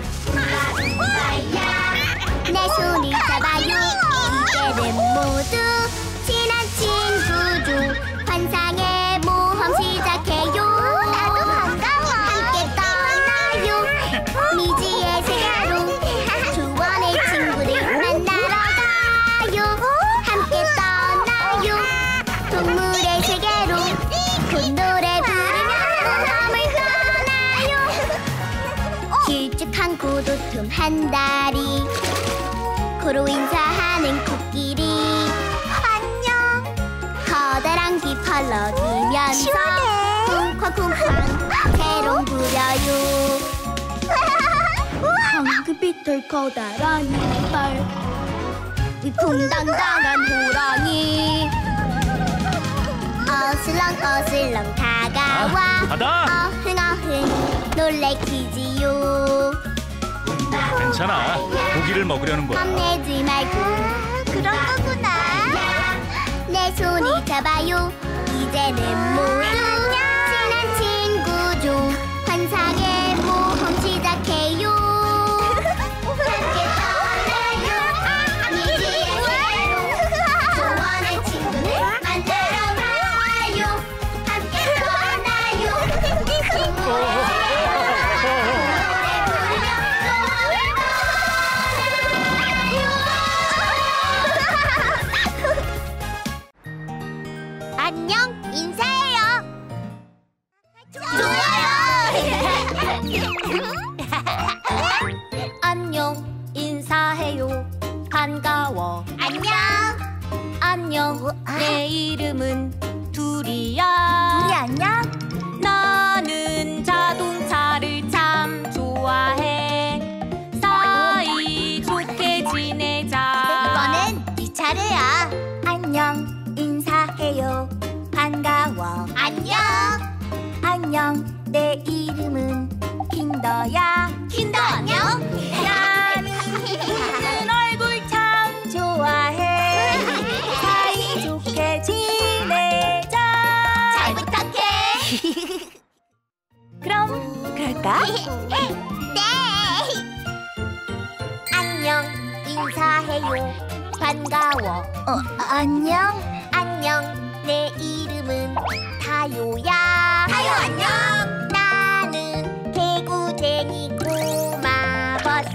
Speaker 4: 내 손을 잡아요. 이제는 모두 친한 친구 중 환상의 모험 시작해요. 나도 반가워. 함께 떠나요. 미지의 세계로. 조원의 친구들 만나러 가요. 함께 떠나요. 동물의 세계로. 그 노래 부르며 모험을 떠나요. 길쭉한 고도툼 한 다리 코로 인사하는 코끼리 안녕. 커다란 귀 펄럭이면서 쿵쾅쿵쾅 재롱 부려요. 황금빛을 커다란 이빨 위풍당당한 호랑이 어슬렁 어슬렁 다가와
Speaker 2: 바다.
Speaker 4: 어흥어흥 놀래키지요.
Speaker 2: 괜찮아. 고기를 먹으려는 거야.
Speaker 4: 겁내지 말고 그런 거구나. 내 손을 잡아요. 이제는 모두 친한 친구 중 환상의 모험 시작해요. 함께 떠나요. 미지의 세계로. 조원의 친구들 만나러 가요. 함께 떠나요. 안녕 인사해요. 좋아요. 안녕 인사해요. 반가워. 안녕. 안녕. 내 이름은 두리야. 두리 안녕. 나는 자동차를 참 좋아해. 사이좋게 지내자. 이거는 네 차례야. 안녕 인사해요. 반가워. 안녕. 안녕. 내 이름은 킨더야. 킨더 안녕. 나는 웃는 얼굴 참 좋아해. 어, 안녕. 안녕. 내 이름은 타요야. 타요 안녕. 나는 개구쟁이 꼬마버스.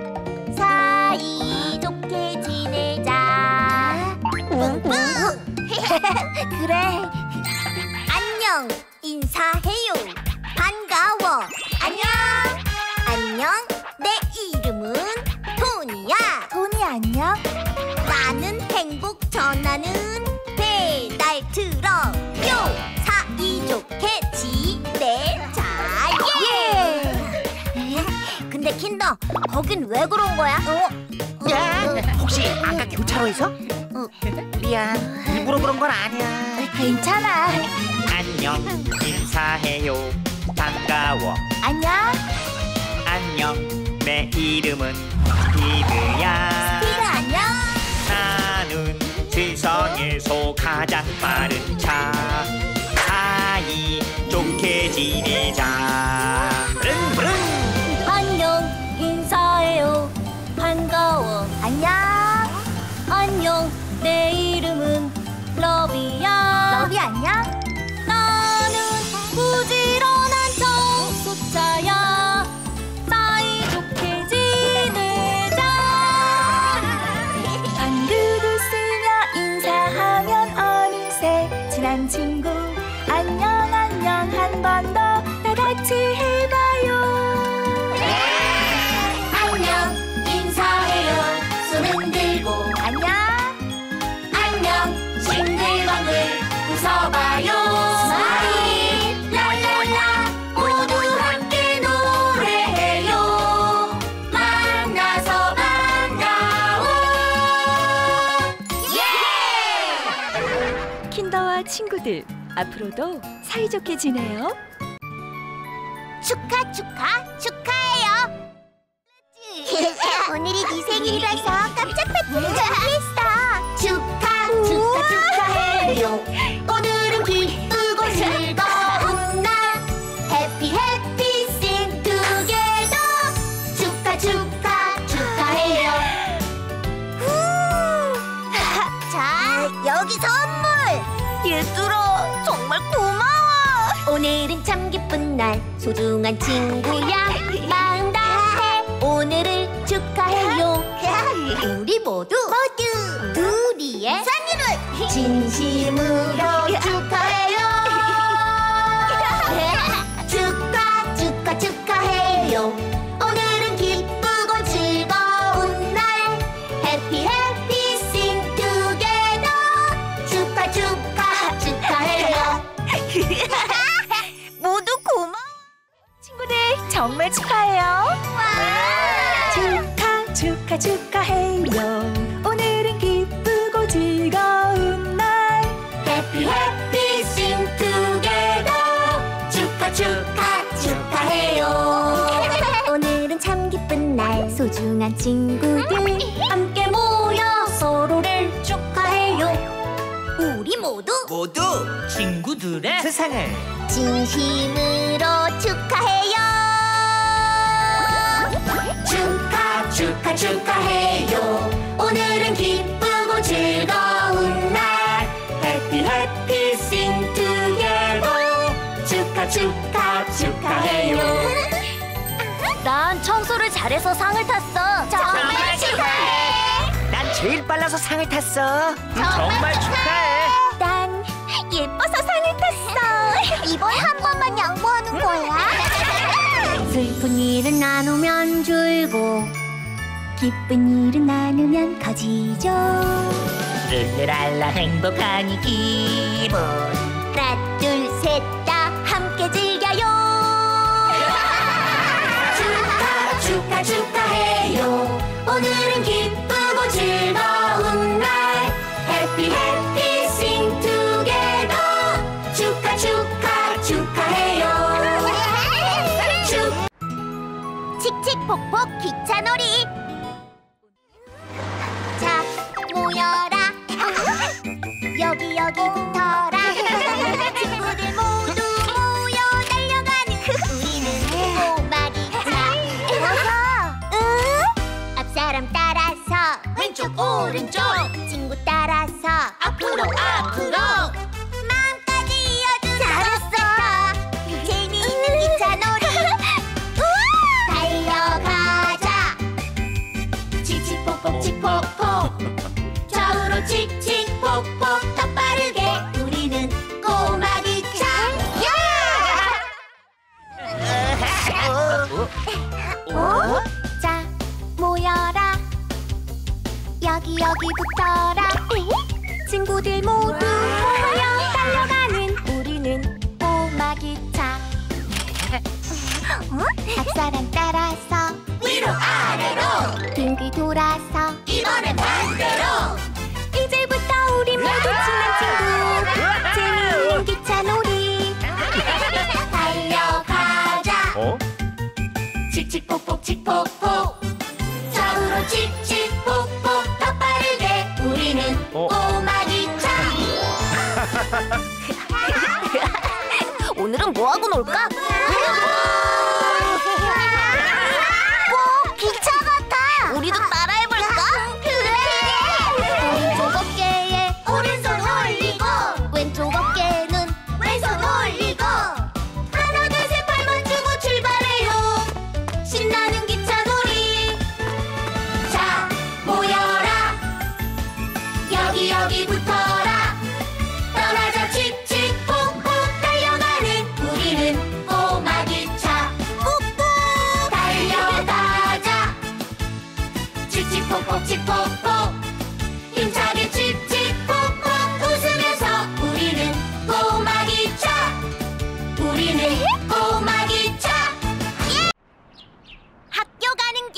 Speaker 4: 사이좋게 지내자. 뿡뿡. 그래. 안녕. 인사해요. 반가워. 안녕. 안녕. 내 이름은 토니야. 토니 안녕. 나는 행복 전하는 배달 트럭. 요 사이좋게 지내자. 예. 근데 킨더, 거긴 왜 그런 거야? 어?
Speaker 1: 야, 혹시 아까 교차로에서?
Speaker 4: 어.
Speaker 1: 미안, 일부러 그런 건 아니야.
Speaker 4: 괜찮아.
Speaker 7: 안녕 인사해요 반가워
Speaker 4: 안녕.
Speaker 7: 안녕 내 이름은 스피드야
Speaker 4: 스피드 안녕.
Speaker 7: 나는 세상에서 가장 빠른 차 사이좋게 지내자 부릉부릉
Speaker 6: 안녕 인사해요 반가워
Speaker 4: 안녕.
Speaker 6: 안녕 내 이름은 러비야
Speaker 4: 러비 안녕.
Speaker 6: 나는 부지런한 청소차야 사이좋게 지내자
Speaker 3: 방구를 쓰며 인사하면 어느새 친한 친구 안녕 안녕 한 번 더 다 같이 해봐요.
Speaker 6: 안녕 인사해요 손 흔들고
Speaker 4: 안녕.
Speaker 6: 안녕 싱글벙글 웃어봐요 스마일 랄랄라 모두 함께 노래해요 만나서 반가워 예!
Speaker 3: 킨더와 친구들 앞으로도 사이좋게 지내요.
Speaker 4: 축하 축하 축하해요. 오늘이 네 생일이라서 깜짝 파티를 준비했어. 축하 축하 축하해요. 오늘은 기쁘고 즐거운 날. 해피 해피 싱 투게더. 축하 축하 축하해요. 자, 여기 선물. 얘들아, 정말 고마워. 오늘은 참 기쁜 날. 소중한 친구야. 마음 다해 오늘을 축하해요. 우리 모두 모두 둘이의 생일을 진심으로 축하해요. 축하 축하 축하해요. 오늘은 기쁘고 즐거운 날. 해피 해피 싱 투게더. 축하 축하 축하해요. 모두 고마워.
Speaker 3: 친구들 정말 축하해요. 축하 축하 축하해요. 오늘은 기쁘고 즐거운 날.
Speaker 6: 해피 해피 싱 투게더 축하 축하 축하해요
Speaker 4: 오늘은 참 기쁜 날. 소중한 친구들
Speaker 6: 함께 모여 서로를 축하해요
Speaker 4: 우리 모두
Speaker 1: 모두 친구들의 세상을
Speaker 4: 진심으로 축하해요.
Speaker 6: 축하 축하 축하해요 오늘은 기쁘고 즐거운 날 해피 해피 싱 투게더 축하 축하 축하해요 난 청소를 잘해서 상을 탔어
Speaker 4: 정말 축하해.
Speaker 1: 난 제일 빨라서 상을 탔어. 정말 축하해.
Speaker 4: 난 예뻐서 상을 탔어. 이번 한 번만 양보하는 거야.
Speaker 6: 슬픈 일은 나누면 줄고 기쁜 일은 나누면 커지죠
Speaker 1: 룰루랄라 행복한 이 기분.
Speaker 4: 하나 둘 셋 다 함께 즐겨요.
Speaker 6: 축하 축하 축하해요 오늘은 기쁘고 즐거운 날 해피 해피 싱 투게더 축하 축하 축하해요 축
Speaker 4: 칙칙폭폭 기차놀이. 자, 모여라. 여기 여기 붙어라. 친구들 모두 모여 달려가는 우리는 꼬마기 차. 어서. 응? 앞사람 따라서
Speaker 6: 왼쪽 오른쪽
Speaker 4: 친구 따라서
Speaker 1: 앞으로
Speaker 4: 마음까지 이어준 잘했어. 재미있는 기차 놀이. 달려가자.
Speaker 1: 칙칙폭폭 칙폭폭 좌우로 칙칙폭폭 더 빠르게 우리는 꼬마 기차.
Speaker 4: 어? 자, 모여라. 여기 여기 붙어라. 친구들 모두 모여 달려가는 우리는 꼬마 기차. 앞사람 따라서
Speaker 1: 위로 아래로
Speaker 4: 빙귀 돌아서
Speaker 1: 이번엔 반대로
Speaker 4: 이제부터 우리 모두 친한 친구. 재미있는 기차 놀이. 달려가자.
Speaker 7: 어?
Speaker 1: 칙칙폭폭 칙폭폭 좌우로 칙칙폭폭 더 빠르게 우리는
Speaker 7: 어?
Speaker 1: 꼬마 기차.
Speaker 4: 오늘은 뭐 하고 놀까? 오, 기차 같아. 우리도 따라해볼까? 그래. 오른쪽 어깨에
Speaker 1: 오른손 올리고
Speaker 4: 왼쪽 어깨는
Speaker 1: 왼손 올리고 하나 둘 셋 발만 주고 출발해요. 신나는 기차 놀이. 자 모여라. 여기 여기 붙어라. 떠나자 칙칙폭폭 달려가는 우리는 꼬마 기차. 꾹꾹 달려가자. 칙칙폭폭 칙폭폭 힘차게 칙칙폭폭 웃으면서 우리는 꼬마 기차. 우리는 꼬마 기차.
Speaker 4: 학교 가는 길.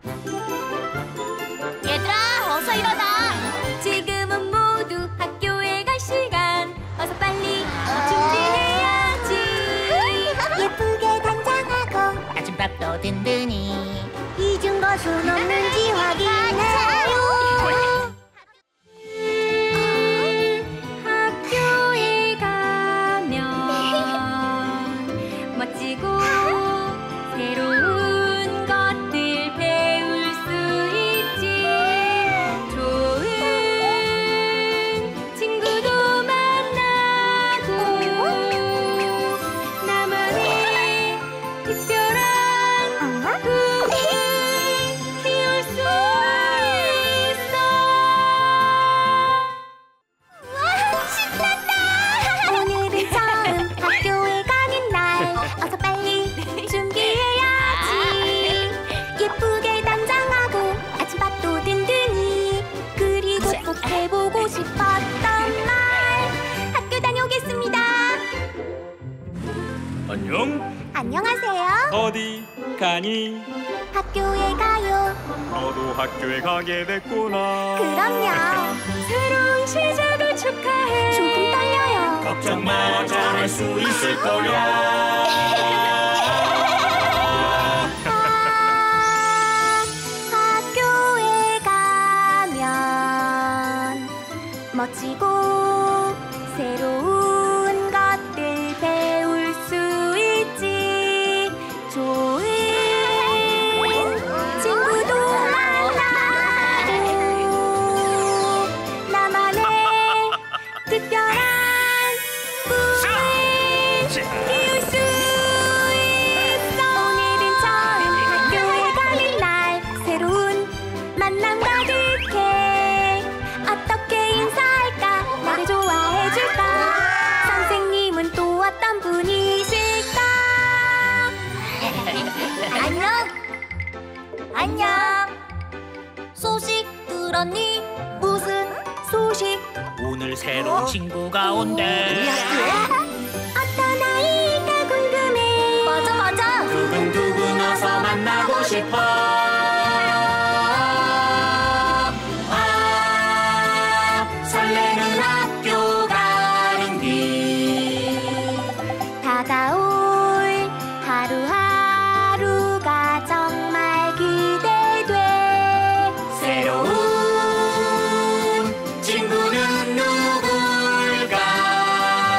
Speaker 4: 얘들아, 어서 일어나.
Speaker 6: 지금은 모두 학교에 갈 시간. 어서 빨리 준비해야지.
Speaker 4: 예쁘게 단장하고
Speaker 1: 아침밥도 든든히
Speaker 4: 잊은 것은 없는지 확인해요.
Speaker 6: 학교에 가면 멋지고 새로운 것들 배울 수 있지. 좋은 친구도 만나고 나만의 특별한 꿈을 키울 수 있어.
Speaker 4: 와, 신난다. 오늘은 처음 학교에 가는 날. 어서 빨리 준비해야지. 예쁘게 단장하고 아침밥도 든든히. 그리고 꼭 해보고 싶었던 말. 학교 다녀오겠습니다.
Speaker 2: 안녕.
Speaker 4: 안녕하세요.
Speaker 2: 어디 가니?
Speaker 4: 학교에 가요.
Speaker 2: 너도 학교에 가게 됐구나.
Speaker 4: 그럼요.
Speaker 6: 새로운 시작을 축하해.
Speaker 4: 조금 떨려요.
Speaker 2: 걱정 마, 잘할 수 있을 거야.
Speaker 4: 아, 학교에 가면 멋지고 새로운 것들 배울 수 있지. 좋은 친구도 만나고 나만의 특별한 꿈을 키울 수 있어. 오늘은 처음 학교에 가는 날. 새로운 만남 가득해. 어떻게 인사할까? 나를 좋아해줄까? 선생님은 또 어떤 분이실까? 안녕. 안녕. 소식 들었니? 무슨 소식?
Speaker 7: 오늘 새로운 친구가 온대.
Speaker 4: 어떤 아이가 궁금해. 맞아 맞아.
Speaker 7: 두근두근 어서 만나고 싶어. 아, 설레는 학교 가는 길.
Speaker 4: 다가올 하루하루가 정말 기대돼.
Speaker 7: 새로운 친구는 누굴까?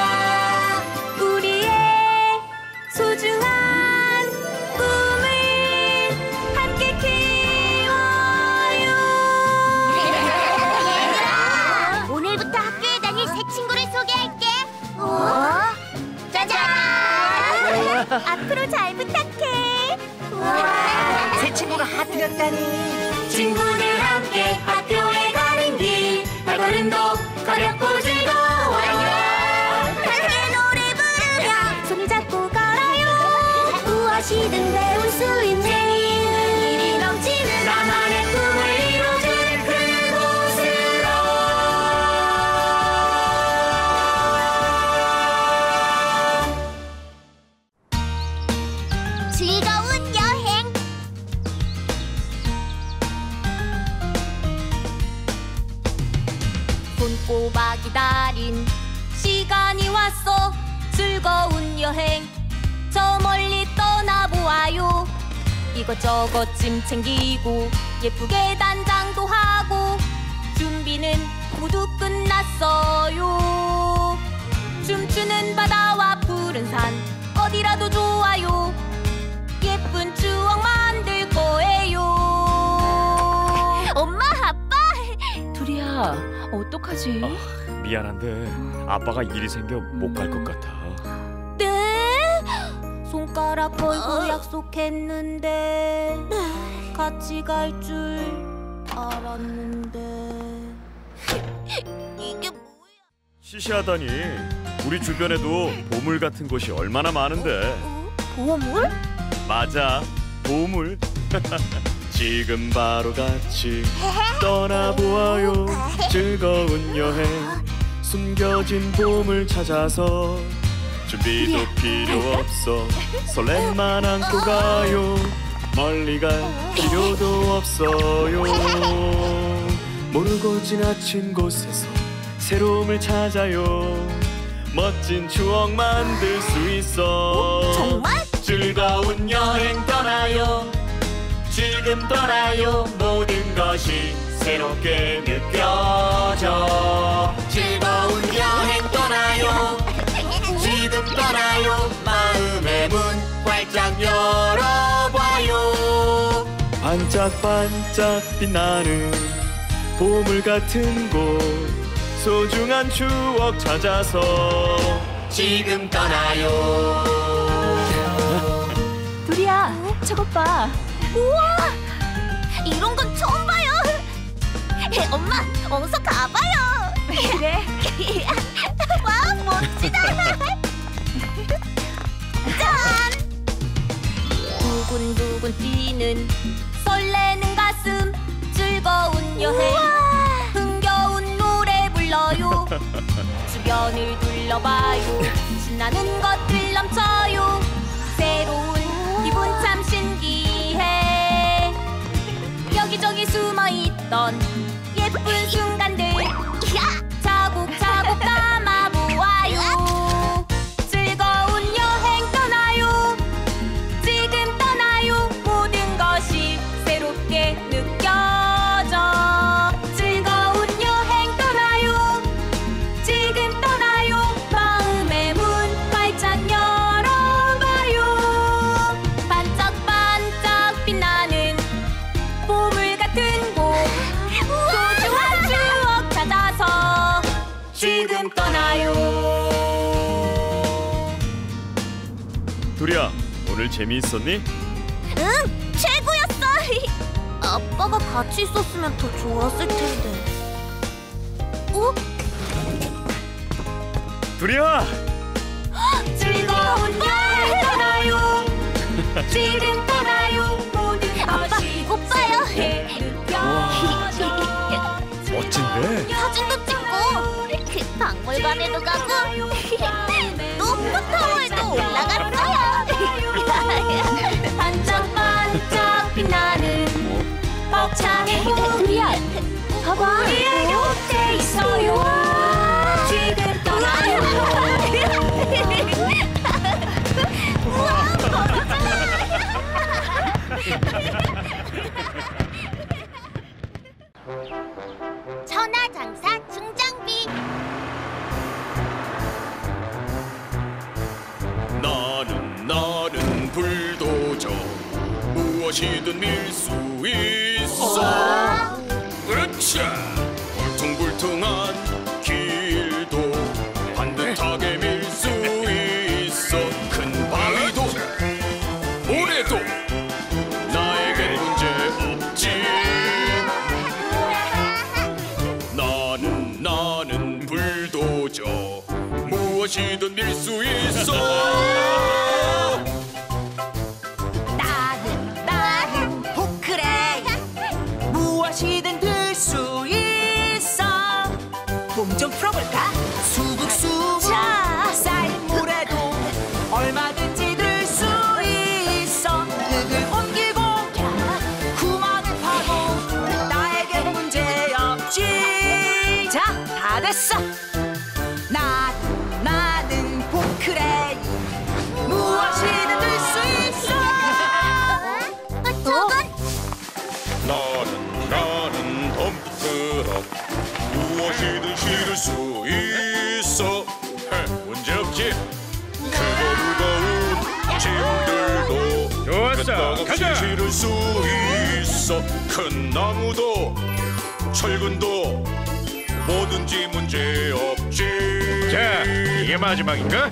Speaker 4: 앞으로 잘 부탁해.
Speaker 1: 새 친구가 하트였다니.
Speaker 7: 친구들 함께 학교에 가는 길 발걸음도 가볍고 즐거워요.
Speaker 4: 함께 노래 부르며 손잡고 걸어요. 무엇이든 배울 수 있는 일이 넘치는
Speaker 7: 나만의 꿈을 이뤄줄 그곳으로.
Speaker 4: 즐거운 여행.
Speaker 6: 손꼽아 기다린 시간이 왔어. 즐거운 여행 저 멀리 떠나보아요. 이것저것 짐 챙기고 예쁘게 단장도 하고 준비는 모두 끝났어요. 춤추는 바다와 푸른 산 어디라도 좋아요. 예쁜 추억 만들 거예요.
Speaker 4: 엄마, 아빠.
Speaker 3: 두리야, 어떡하지?
Speaker 8: 아, 미안한데 아빠가 일이 생겨 못 갈 것 같아.
Speaker 6: 네? 손가락 걸고 약속했는데 같이 갈 줄 알았는데.
Speaker 4: 이게 뭐야?
Speaker 8: 시시하다니. 우리 주변에도 보물 같은 곳이 얼마나 많은데.
Speaker 4: 보물?
Speaker 8: 맞아, 보물. 지금 바로 같이 떠나보아요. 즐거운 여행 숨겨진 보물 찾아서 준비도 필요 없어. 설렘만 안고 가요. 멀리 갈 필요도 없어요. 모르고 지나친 곳에서 새로움을 찾아요. 멋진 추억 만들 수 있어.
Speaker 4: 정말?
Speaker 7: 즐거운 여행 떠나요. 지금 떠나요. 모든 것이 새롭게 느껴져. 즐거운 여행 떠나요. 지금 떠나요. 마음의 문 활짝 열어봐요.
Speaker 8: 반짝반짝 빛나는 보물 같은 곳 소중한 추억 찾아서
Speaker 7: 지금 떠나요.
Speaker 3: 두리야, 저것 봐.
Speaker 4: 우와! 이런 건 처음 봐요. 엄마, 어서 가봐요.
Speaker 3: 그래.
Speaker 4: 와, 멋지다. 짠!
Speaker 6: 두근두근 뛰는 설레는 가슴 즐거운 여행. 흥겨운 노래 불러요. 주변을 둘러봐요. 신나는 것들 넘쳐요. 새로운 기분 참 신기해. 여기저기 숨어있던 예쁜 순간들 차곡차곡 담아보아요. 즐거운 여행 떠나요. 지금 떠나요. 모든 것이 새롭게 느껴져. 즐거운 여행 떠나요. 지금 떠나요. 마음의 문 활짝 열어봐요. 반짝반짝 빛나는 보물 같은 곳 소중한 추억 찾아서 지금 떠나요.
Speaker 8: 두리야, 오늘 재미있었니?
Speaker 4: 응, 최고였어. 아빠가 같이 있었으면 더 좋았을 텐데. 어?
Speaker 8: 두리야!
Speaker 6: 즐거운 여행 떠나요. 지금 떠나요. 모든
Speaker 4: 아빠,
Speaker 6: 것이
Speaker 4: 이것 봐요.
Speaker 6: 느껴져.
Speaker 8: 멋진데?
Speaker 4: 사진도 찍고 그 박물관에도 가고 노프타워에도 올라갔어요.
Speaker 6: 반짝반짝 빛나는 벅찬
Speaker 3: 두리야, 봐봐.
Speaker 6: 우리의 곁에 있어요. 지금 떠나요.
Speaker 4: 우와, 멋져. 천하장사 중장비.
Speaker 9: 나는 나는 불도저 무엇이든 밀 수 있어. 그렇지. 울퉁불퉁한 길도 반듯하게 밀 수 있어. 큰 바위도 무엇이든 밀 수 있어.
Speaker 1: 나는 나는 포크레인 무엇이든 들 수 있어. 몸 좀 풀어볼까? 수북수북 쌓인 물에도 얼마든지 들 수 있어. 흙을 옮기고 구멍을 파고 나에겐 문제 없지. 자, 다 됐어. 나는 나는 포크레인 무엇이든 들 수 있어.
Speaker 4: 저건
Speaker 9: 나는 나는 덤프트럭 무엇이든 실을 수 있어. 헤, 문제 없지. 크고 무거운 짐들도
Speaker 2: 좋았어, 가자.
Speaker 9: 실을 수 있어. 큰 나무도 철근도 뭐든지 문제 없지.
Speaker 2: 자, 이게 마지막인가?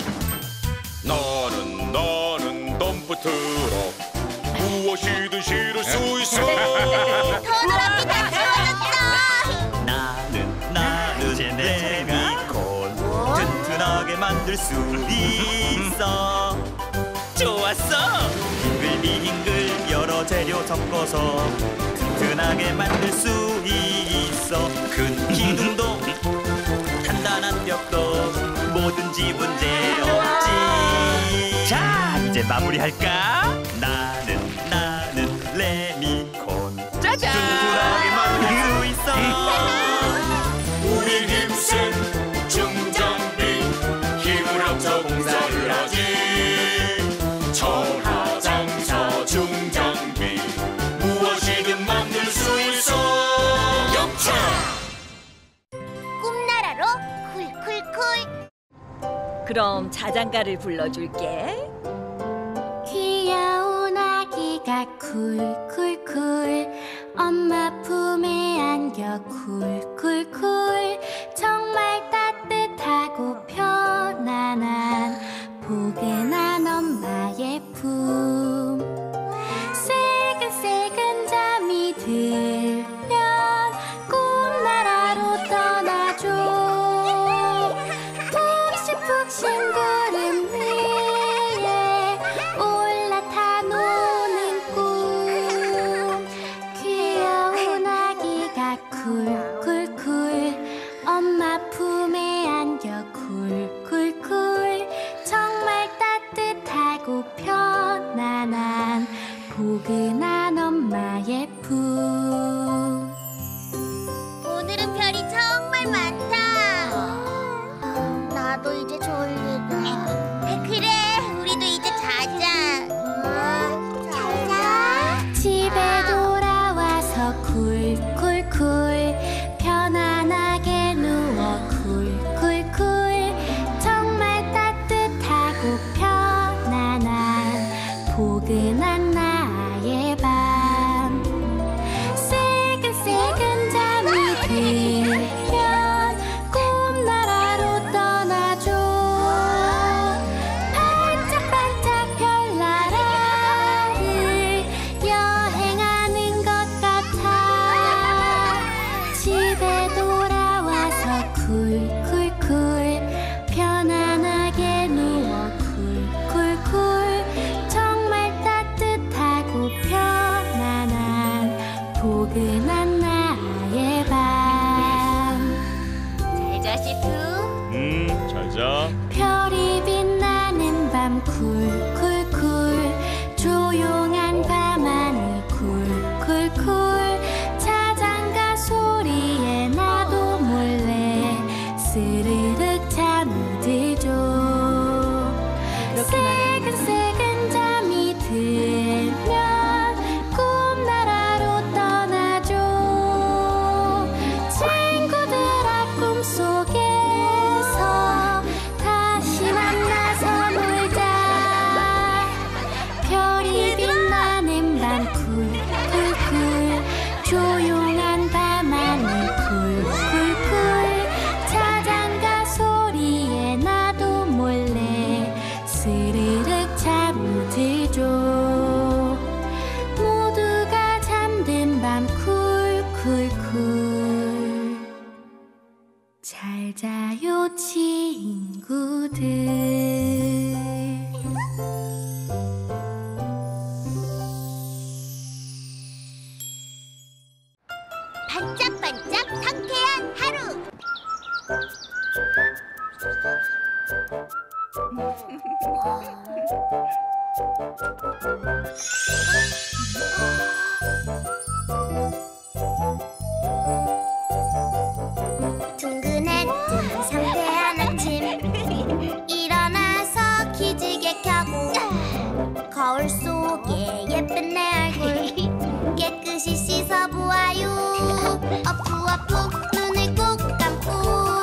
Speaker 9: 나는 나는 덤프트럭 무엇이든 실을 수 있어.
Speaker 4: 터널 다 채워졌어.
Speaker 7: 나는 나는 레미콘 튼튼하게 만들 수 있어. 좋았어. 빙글빙글 여러 재료 섞어서 튼튼하게 만들 수 있어. 큰 기둥도 단단한 벽도 뭐든지 문제 없지. 자, 이제 마무리할까? 나는 나는 레미콘
Speaker 1: 짜잔.
Speaker 7: 튼튼하게 만들 수 있어.
Speaker 9: 우리 힘센 중장비 힘을 합쳐 공사를 하지. 천하장사 중장비 무엇이든 만들 수 있어. 영차.
Speaker 4: 꿈나라로 쿨쿨쿨.
Speaker 3: 그럼 자장가를 불러줄게.
Speaker 6: 귀여운 아기가 쿨쿨쿨 엄마 품에 안겨 쿨쿨쿨 정말 따뜻하고 편안한 포근한 엄마의 품. 새근새근 잠이 들면 꿈나라로 떠나죠. 푹신푹신 구름 위에 올라타 노는 꿈. 귀여운 아기가 쿨쿨쿨 엄마 품에 안겨 쿨쿨쿨 정말 따뜻하고 편안한 포근한 엄마의 품.
Speaker 4: 오늘은 별이 정말 많다. 나도 이제 졸리다. 그래, 우리도 이제 자자. 자자.
Speaker 6: 집에 돌아와서 쿨쿨쿨 편안하게 누워 쿨쿨쿨 정말 따뜻하고 편안한 포근한 나의 밤. 새근새근 잠이 들면 꿈나라로 떠나죠. 반짝반짝 별나라를 여행하는 것 같아. 집에 돌아와서 쿨쿨쿨 편안하게 누워 쿨쿨쿨 정말 따뜻하고 편안한 포근한 나의 밤.
Speaker 4: 잘자, 시프.
Speaker 8: 음, 잘 자.
Speaker 6: 별이 빛나는 밤 쿨쿨쿨 조용한 밤하늘 쿨쿨쿨 자장가 소리에 나도 몰래 스르륵 잠이 들죠. 새근새근 잠이 들면 꿈나라로 떠나죠. 친구들아 꿈속에서 다시 만나서 놀자.
Speaker 4: 둥근했던 상쾌한 아침 일어나서 기지개 켜고 거울 속에 예쁜 내 얼굴 깨끗이 씻어보아요. 어푸어푸 눈을 꼭 감고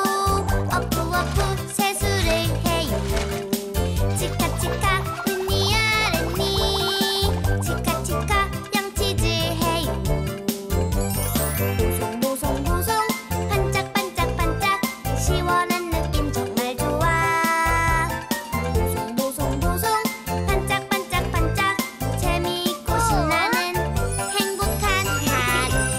Speaker 4: 어푸어푸 세수를 해요. 치카치카 윗니 아랫니 치카치카 양치질 해요. 보송보송보송 반짝반짝반짝 시원한 느낌 정말 좋아. 보송보송보송 반짝반짝반짝 재미있고 신나는 행복한 하루.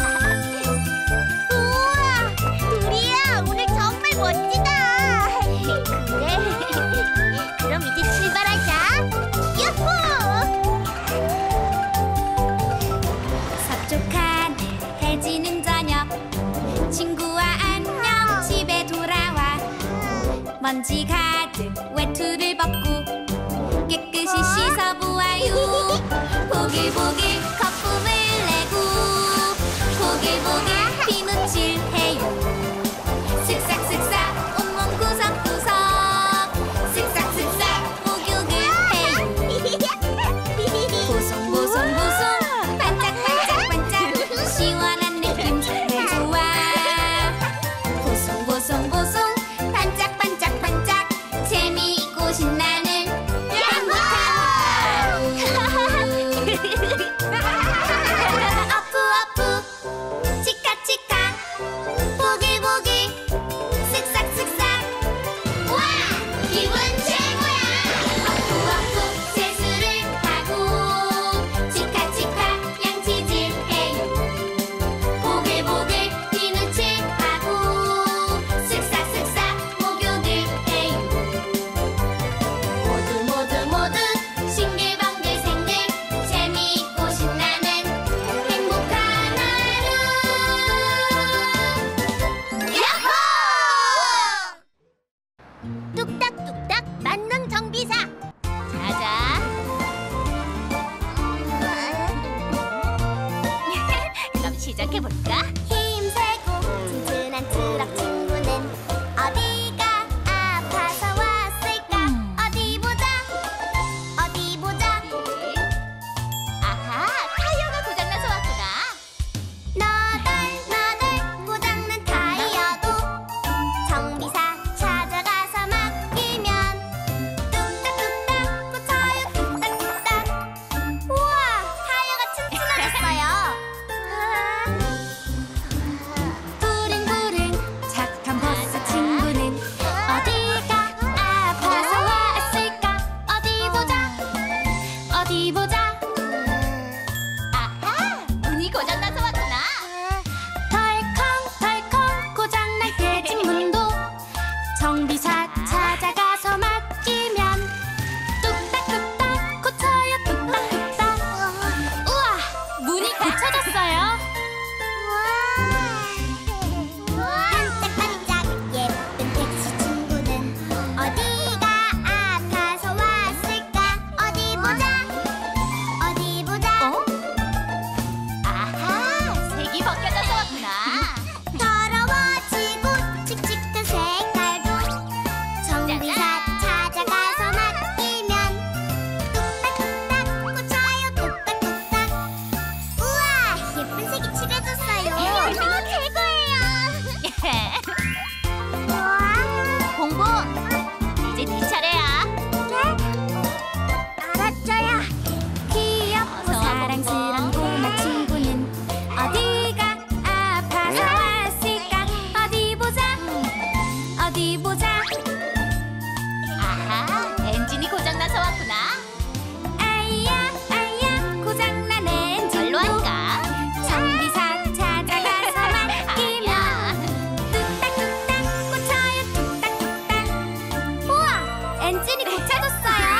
Speaker 4: 우와, 둘이야 오늘 정말 멋지다. 그래? 그럼 이제 출발하자. 야호!
Speaker 6: 섭족한 해지는 저녁 친구와 안녕 집에 돌아와 먼지 가득 외투를 벗고 깨끗이 씻어보아요. 보글보글 거품을 내고 보글보글 비누칠 해요. 쓱싹쓱싹 온몸 구석구석 쓱싹쓱싹 목욕을 해요. 보송보송보송 반짝반짝반짝 시원한 느낌 정말 좋아. 보송보송보송 반짝반짝반짝 재미있고 신나는 행복한 하루. 어푸어푸 치카치카 보글보글 쓱싹쓱싹 와 기분 최고야. 어푸어푸 세수를 하고 치카치카 양치질 해요. 보글보글 비누칠 하고 쓱싹쓱싹 목욕을 해요. 모두 모두 모두 싱글벙글생글 재미있고 신나는 행복한 하루. 야호!
Speaker 4: 뚝딱뚝딱 만능 정비사. 자자. 그럼 시작해볼까? 힘세고 튼튼한 트럭 친구는 어디가 아파서 왔을까? 어디 보자. 어디 보자. 아하, 타이어가 고장나서 왔구나. 너덜너덜 고장난 타이어도 정비사 찾아가서 맡기면 뚝딱뚝딱 고쳐요. 뚝딱뚝딱. 우와, 타이어가 튼튼해졌어요.
Speaker 6: 부릉부릉 착한 버스 친구는 어디가 아파서 왔을까? 어디 보자. 어디 보자.
Speaker 4: 아하, 문이 고장나서 왔구나.
Speaker 6: 덜컹덜컹 고장난 대진문도 정비사 찾아가서 맡기면 뚝딱뚝딱 고쳐요. 뚝딱뚝딱. 우와, 문이 고쳐졌어요.
Speaker 4: 반짝반짝 예쁜 택시 친구는 어디가 아파서 왔을까? 어디 보자. 어디 보자. 아하, 색이 벗겨져서 왔구나. 더러워지고 칙칙한 색깔도 정비사 찾아가서 맡기면 뚝딱뚝딱 고쳐요. 뚝딱뚝딱. 우와, 예쁜 색이 칠해졌어요. 이거 최고예요. 봉봉, 이제 네 차례야. 알았죠요.
Speaker 6: 귀엽고 사랑스런 꼬마 친구는 어디가 아파서 왔을까? 어디 보자. 어디 보자.
Speaker 4: 아하, 엔진이 고장나서 왔구나.
Speaker 6: 아야 아야 고장난 엔진도
Speaker 4: 절로 할까?
Speaker 6: 정비사 찾아가서 맡기면 뚝딱뚝딱 고쳐요. 뚝딱뚝딱. 우와, 엔진이 고쳐졌어요.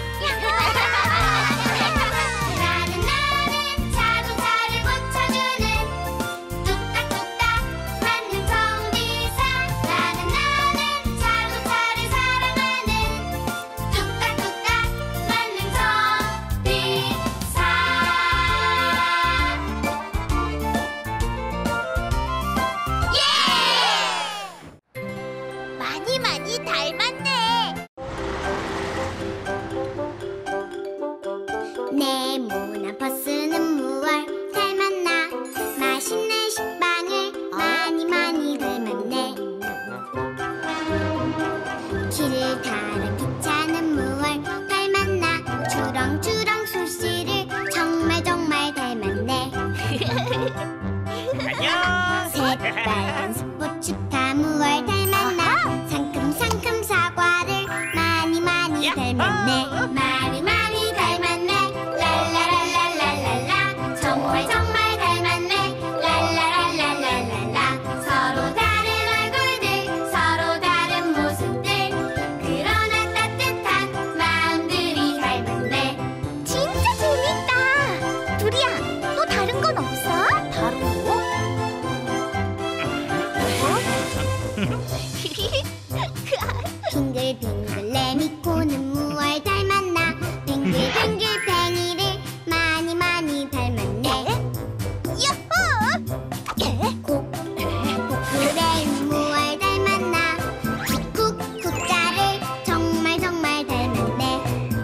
Speaker 4: 나는 나는 자동차를 고쳐주는 뚝딱뚝딱 만능 정비사. 나는 나는 자동차를 사랑하는 뚝딱뚝딱 네모난 버스는 무얼 닮았나? 맛있는 식빵을 많이 많이 닮았네. 길을 가는 기차는 무얼 닮았나? 주렁주렁 술씨를 정말 정말 닮았네.
Speaker 7: 안녕.
Speaker 4: 새빨간 스포츠카 무얼 닮았나? 상큼상큼 사과를 많이 많이 닮았네. 많이 많이 닮았네. 랄라랄랄랄랄라. 정말 정말 닮았네. 랄라랄랄랄랄라. 서로 다른 얼굴들, 서로 다른 모습들, 그러나 따뜻한 마음들이 닮았네. 진짜 재밌다. 두리야, 또 다른 건 없어? 다른 거? 빙글빙글 레미코는 무얼 닮았나? 빙글빙글 팽이를 많이 많이 닮았네. 야호! 고, 고쿠레이는 무얼 닮았나? 쿡쿡쿡자를 정말 정말 닮았네.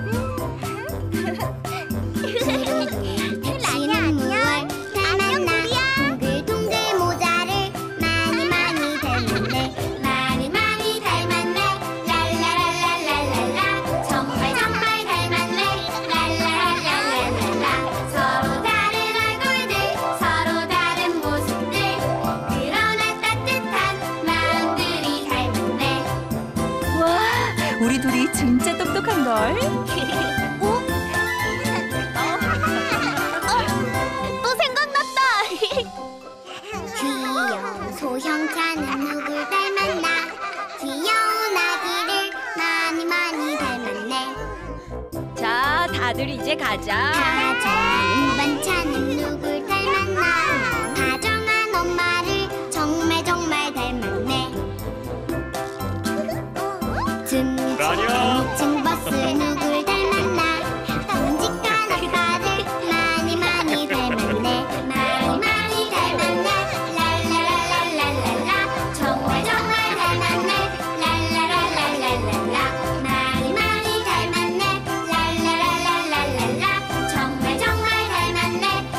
Speaker 4: 택시는 무얼 닮았나? 동글동글 모자를 많이 많이 닮았네. 많이 많이 닮았네. 랄라랄랄랄랄라. 정말 정말 닮았네. 랄라랄랄랄랄라. 서로 다른 얼굴들, 서로 다른 모습들, 그러나 따뜻한 마음들이 닮았네.
Speaker 3: 와, 우리 둘이 진짜 똑똑한걸?
Speaker 4: 또 생각났다. 귀여운 소형차는 누굴 닮았나? 귀여운 아기를 많이 많이 닮았네.
Speaker 3: 자, 다들 이제 가자.
Speaker 4: 다정한 운반차는 누굴 닮았나? 다정한 엄마를 정말 정말 닮았네.
Speaker 8: 라니야.
Speaker 4: 층층 버스 누굴 닮았나? 듬직한 아빠를 많이 많이 닮았네. 많이 많이 닮았네. 랄라랄랄랄랄라. 정말 정말 닮았네. 랄라랄랄랄랄라. 많이 많이 닮았네. 랄라랄랄랄랄라. 정말 정말 닮았네.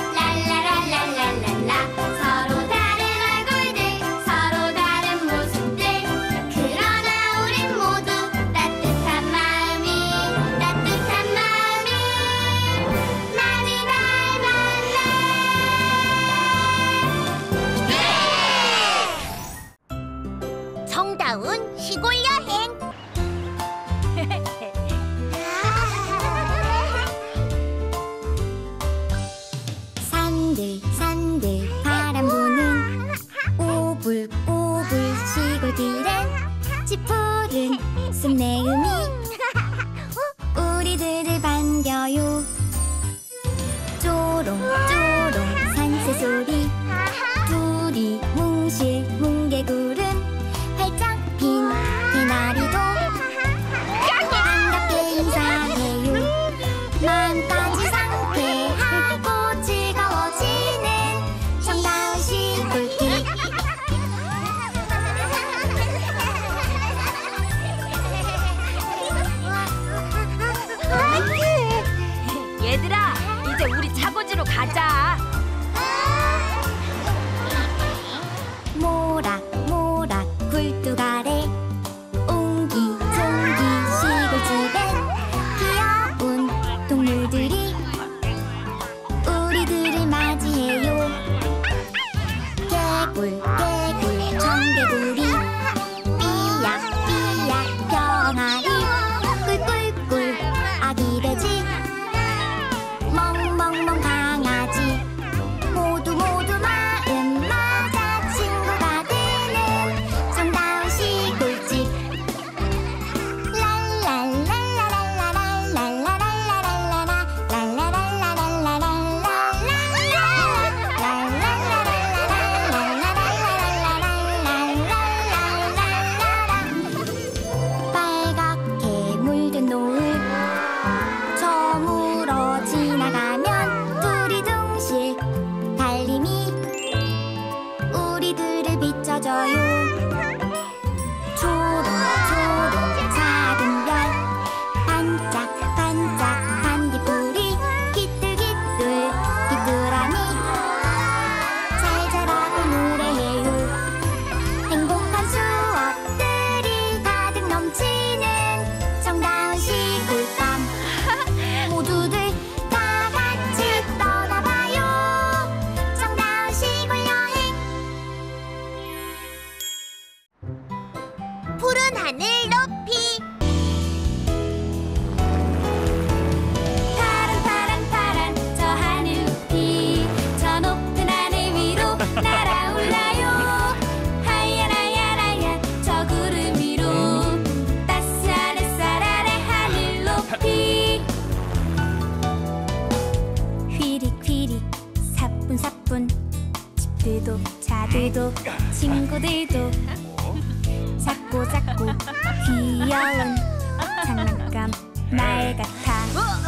Speaker 6: 친구들도 작고 작고 귀여운 장난감 말 같아.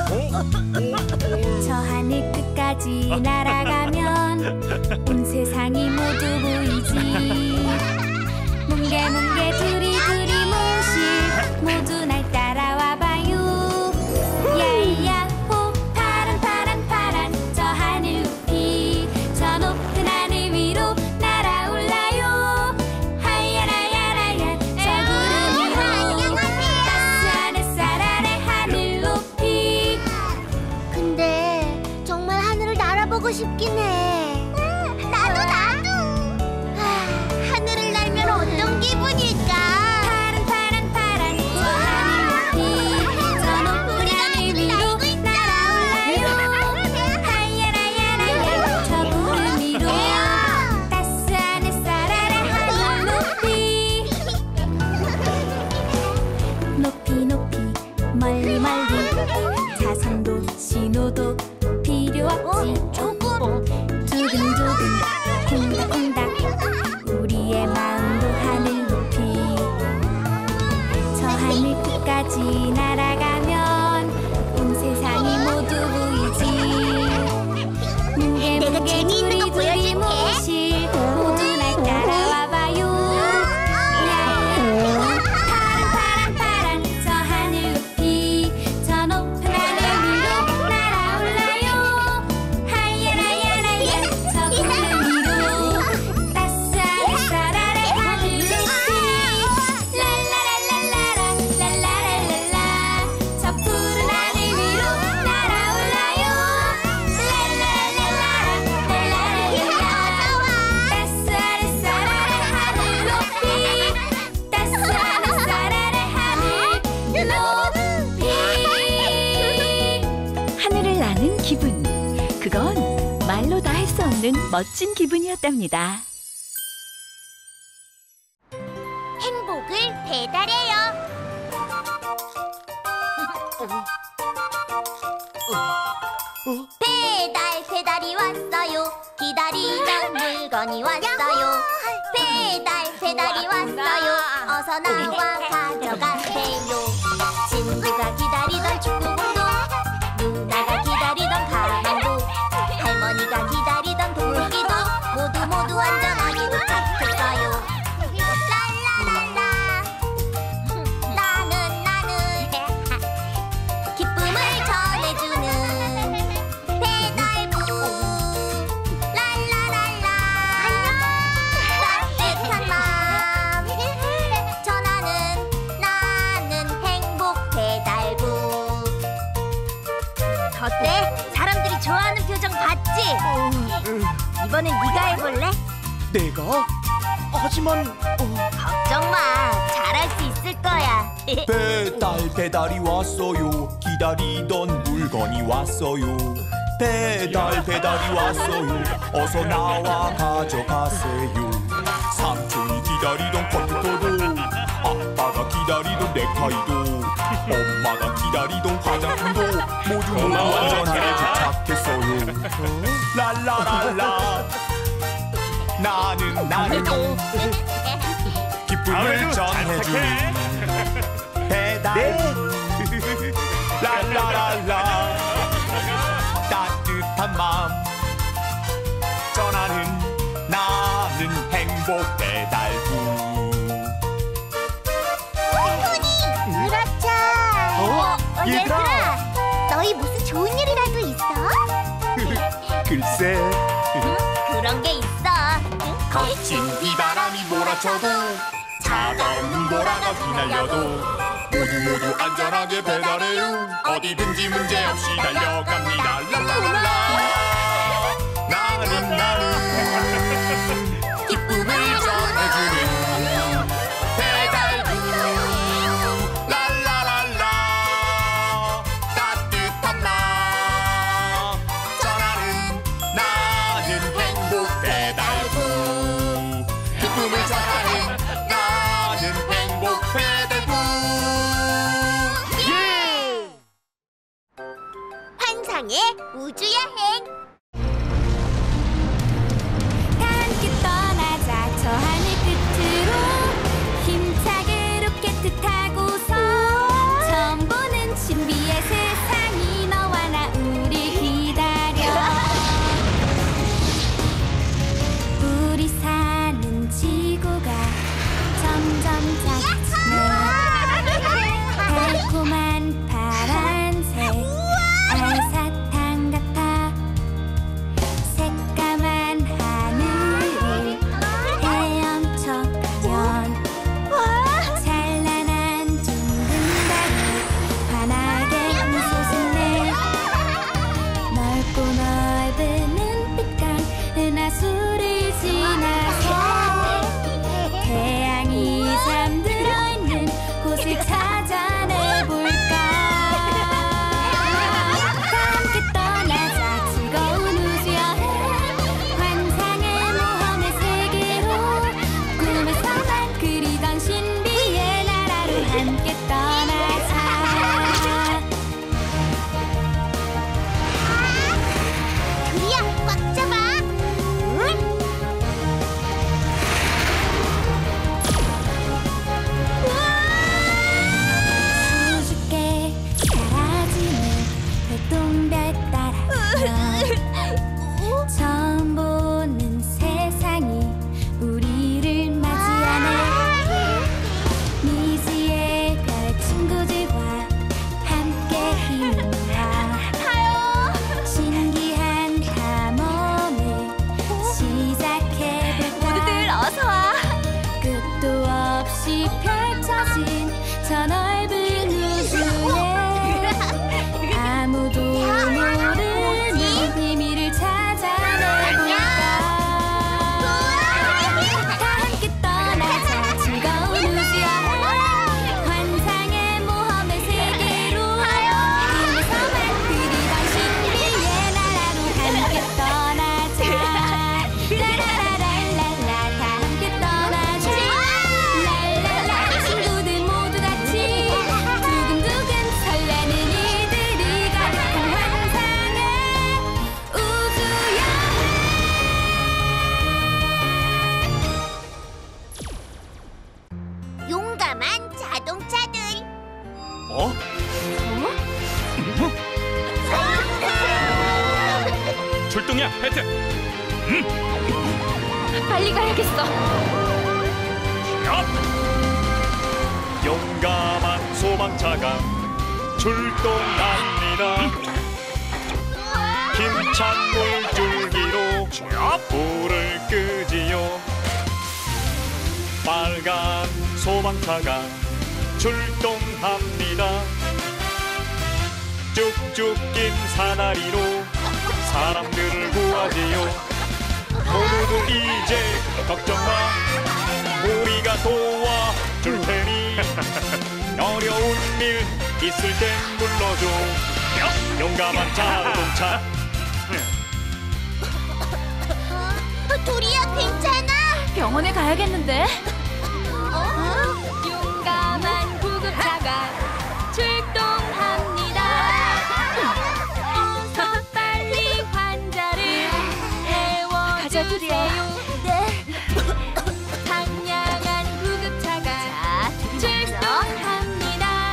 Speaker 6: 저 하늘 끝까지 날아가면 온 세상이 모두 보이지. 뭉게뭉게 두리두리 뭉실 모두 날 따라와봐요. 야야호 파란 파란 파란 저 하늘 높이 저 높은 하늘 위로 날아올라요. 하야라야라야 저 구름 위로 따스한 햇살 아래 하늘 높이.
Speaker 4: 근데 정말 하늘을 날아보고 싶긴 해. 응, 나도 나도. 하, 하늘을 날면 어떤 기분일까?
Speaker 6: 파란 파란 파란 저 하늘 높이 저 높은 하늘 위로 날아올라요. 하야라야라야 저 구름 위로 따스한 햇살 아래 하늘 높이. 높이 높이 멀리 멀리 자선도 신호도 필요 없지. 두근두근 콩닥콩닥 우리의 마음도 하늘 높이. 저 하늘 끝까지 날아가면 온 세상이 모두 보이지. 뭉게
Speaker 4: 내가
Speaker 6: 뭉게
Speaker 4: 재미있는 거
Speaker 6: 두리두리
Speaker 4: 보여줄게.
Speaker 6: 뭉실 모두 날 따라와봐요. 야야호 파란 파란 파란 저 하늘 높이 저 높은 하늘 위로 날아올라요. 하야라야라야 저 구름 위로 따스한 햇살 아래 하늘 높이. 랄라랄랄라라 랄라랄랄라 저 푸른 하늘 위로 날아올라요. 랄라랄랄라라 랄라랄랄라 따스한 햇살 아래 하늘 높이. 따스한 햇살 아래 하늘 높이.
Speaker 3: 하늘을 나는 기분. 그건 말로 다 할 수 없는 멋진 기분이었답니다.
Speaker 4: 행복을 배달해요. 배달 배달이 왔어요. 기다리던 물건이 왔어요. 배달 배달이 왔어요. 어서 나와 가져가세요. 친구가 기다리던 축구공도, 누나가 기다리던 가방도, 할머니가 기다리던 도끼도 모두 모두 안전하게 도착했어요. 랄라랄라 나는 나는 기쁨을 전해주는 배달부. 랄라랄라 따뜻한 마음 전하는 나는 행복 배달부. 어때? 사람들이 좋아하는 표정 봤지? 이번엔 네가 해볼래?
Speaker 7: 내가? 하지만 어,
Speaker 4: 걱정 마, 잘할 수 있을 거야.
Speaker 9: 배달 배달이 왔어요. 기다리던 물건이 왔어요. 배달 배달이 왔어요. 어서 나와 가져가세요. 삼촌이 기다리던 컴퓨터도, 아빠가 기다리던 넥타이도, 엄마가 기다리던 화장품도 모두 모두 안전하게 도착했어요. 랄라랄라 나는 나는 기쁨을 전해주는 배달. 랄라랄라 따뜻한 마음 전하는 나는 행복 배달부.
Speaker 4: 토니, 그렇죠.
Speaker 9: 어?
Speaker 4: 어, 얘들아, 너희 무슨 좋은 일이라도 있어?
Speaker 9: 글쎄
Speaker 4: 그런 게 있어.
Speaker 9: 거친 비바람이 몰아쳐도 차가운 눈보라가 휘날려도 모두 모두 안전하게 배달해요. 어디든지 문제없이 달려갑니다. 랄라랄라 나는 나는 기쁨을 전해주는 배달부. 랄라랄라 따뜻한 마음 전하는 나는 행복 배달부. 기쁨을 전하는 나는 행복 배달부. 예!
Speaker 4: 환상의 우주여행.
Speaker 6: 다 함께 떠나자 저
Speaker 2: 출동이야, 배트.
Speaker 3: 빨리 가야겠어.
Speaker 2: 업!
Speaker 8: 용감한 소방차가 출동합니다. 힘찬 물줄기로 불을 끄지요. 빨간 소방차가 출동합니다. 쭉쭉 긴 사다리로 사람들을 구하지요. 모두들 이제 걱정 마, 우리가 도와줄 테니. 어려운 일 있을 땐 불러줘. 용감한 자동차.
Speaker 4: 도리야, 괜찮아?
Speaker 3: 병원에 가야겠는데.
Speaker 6: 용감한 구급차가 출동합니다. 어서 빨리 환자를
Speaker 3: 가자, 둘이야.
Speaker 6: 태워주세요.
Speaker 4: 네.
Speaker 6: 상냥한 구급차가 출동합니다.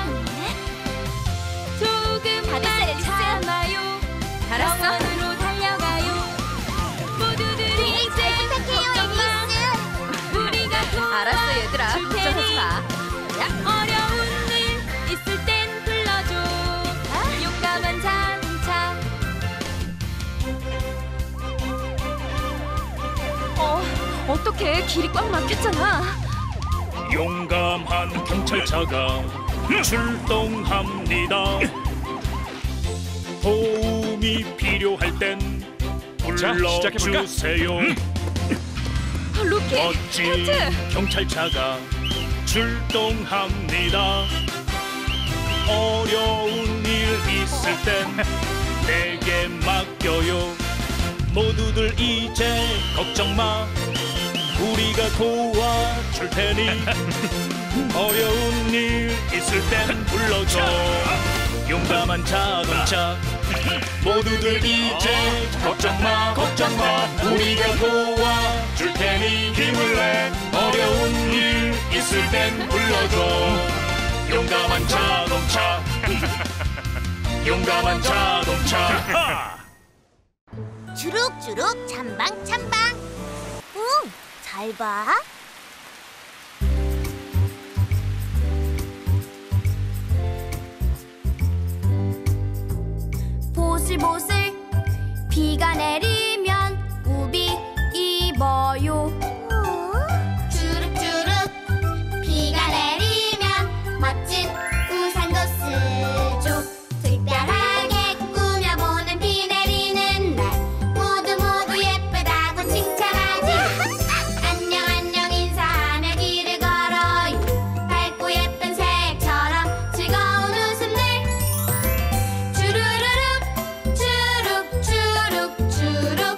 Speaker 6: 조금 빨리 참아요.
Speaker 3: 알았어.
Speaker 6: 병원으로 달려가요. 모두들이 이제 걱정 마, 우리가
Speaker 3: 알았어, 얘들아.
Speaker 6: 도와줄
Speaker 3: 걱정하지
Speaker 6: 테니.
Speaker 3: 마.
Speaker 6: 어려운 일 있을 땐 불러줘. 용감한 자동차.
Speaker 3: 어, 어떡해. 길이 꽉 막혔잖아.
Speaker 2: 용감한 경찰차가 출동합니다. 도움이 필요할 땐
Speaker 8: 자, 시작해볼까?
Speaker 2: 불러주세요.
Speaker 3: 루키,
Speaker 2: 멋진
Speaker 3: 배트.
Speaker 2: 경찰차가 출동합니다. 어려운 일 있을 땐 내게 맡겨요. 모두들 이제 걱정 마, 우리가 도와줄 테니. 어려운 일 있을 땐 불러줘. 용감한 자동차. 모두들 이제 걱정 마, 걱정 마, 우리가 도와줄 테니. 힘을 내. 어려운 일 있을 땐 불러줘. 용감한 자동차. 용감한 자동차.
Speaker 4: 주룩주룩 찬방찬방. 응, 잘 봐.
Speaker 6: 보슬보슬 비가 내리면 우비 입어요.
Speaker 4: 주룩주룩 비가 내리면 멋진 우산도 쓰죠. 특별하게 꾸며보는 비 내리는 날 모두 모두 예쁘다고 칭찬하지. 안녕 안녕 인사하며 길을 걸어요. 밝고 예쁜 색처럼 즐거운 웃음들. 주르르륵 주룩 주룩 주룩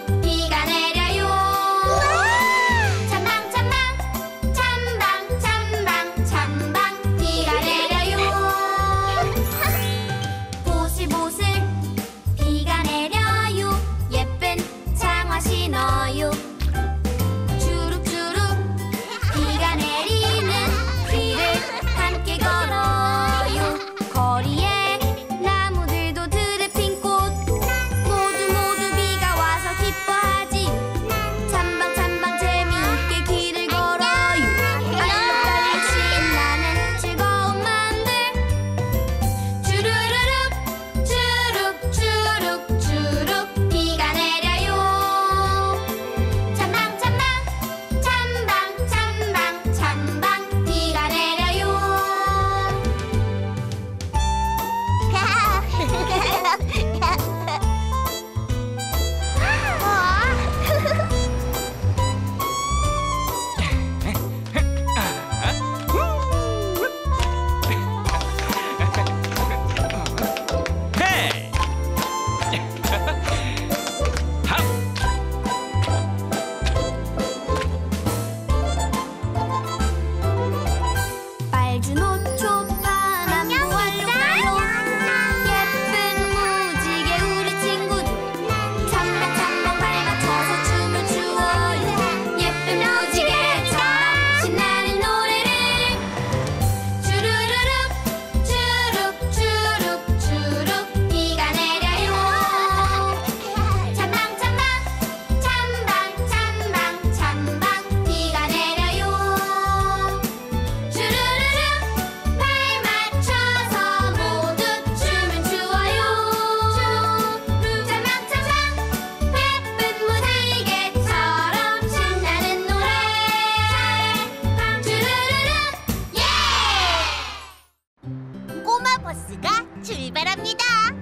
Speaker 4: 갑니다.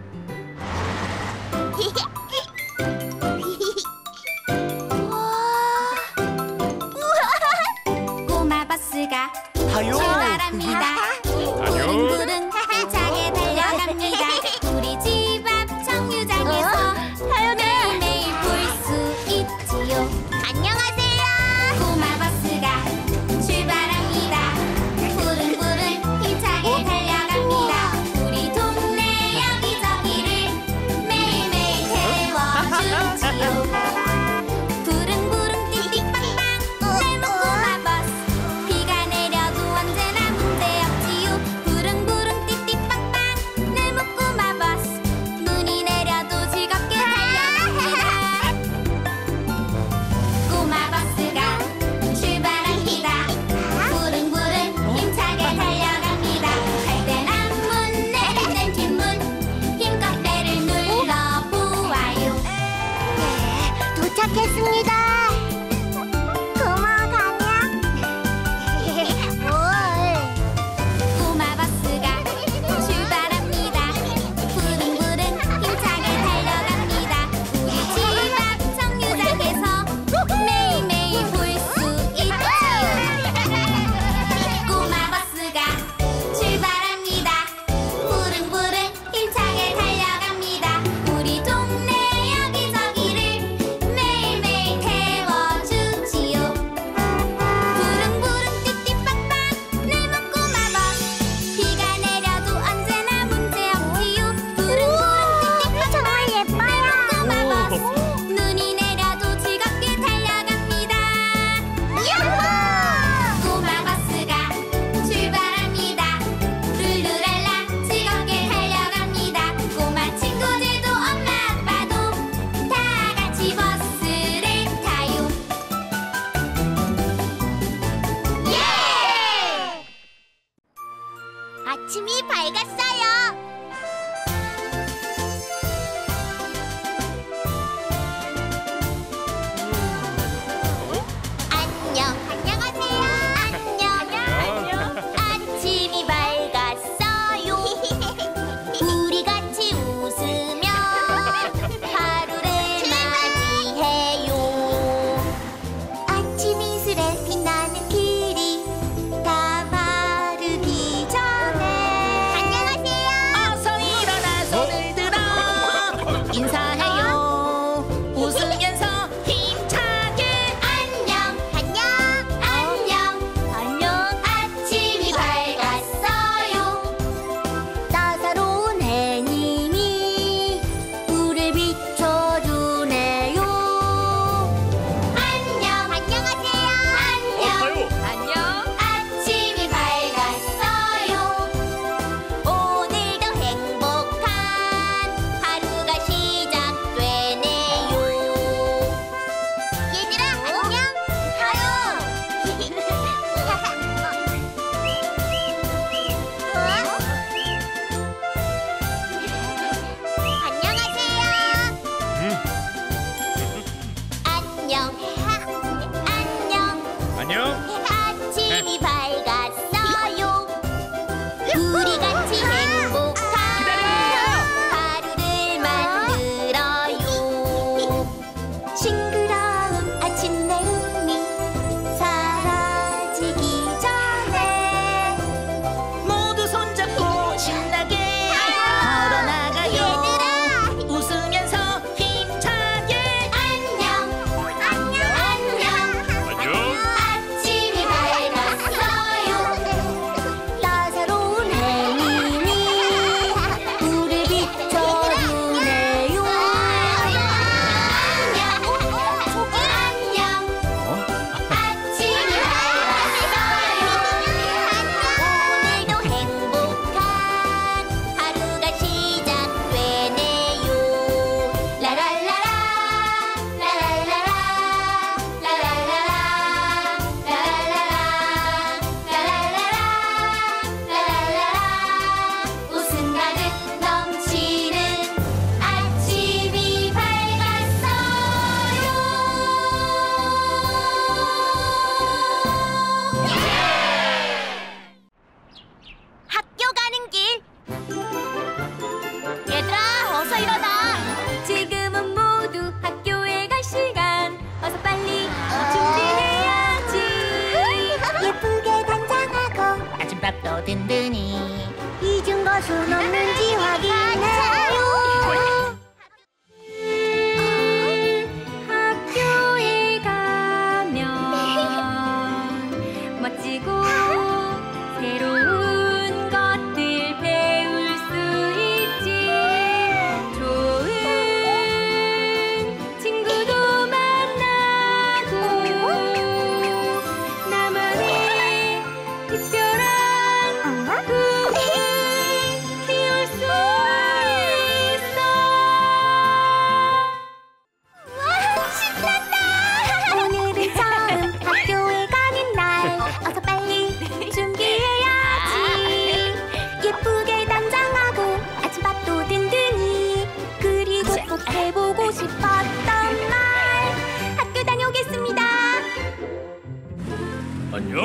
Speaker 6: 꼬마 버스가
Speaker 7: 타요.
Speaker 6: 출발합니다. 부릉부릉 힘차게 달려갑니다. 우리 집 앞 정류장에서 매일매일 볼 수 있지요.
Speaker 4: 안녕하세요.
Speaker 6: 꼬마 버스가 출발합니다. 부릉부릉 힘차게 달려갑니다. 우리 동네 여기저기를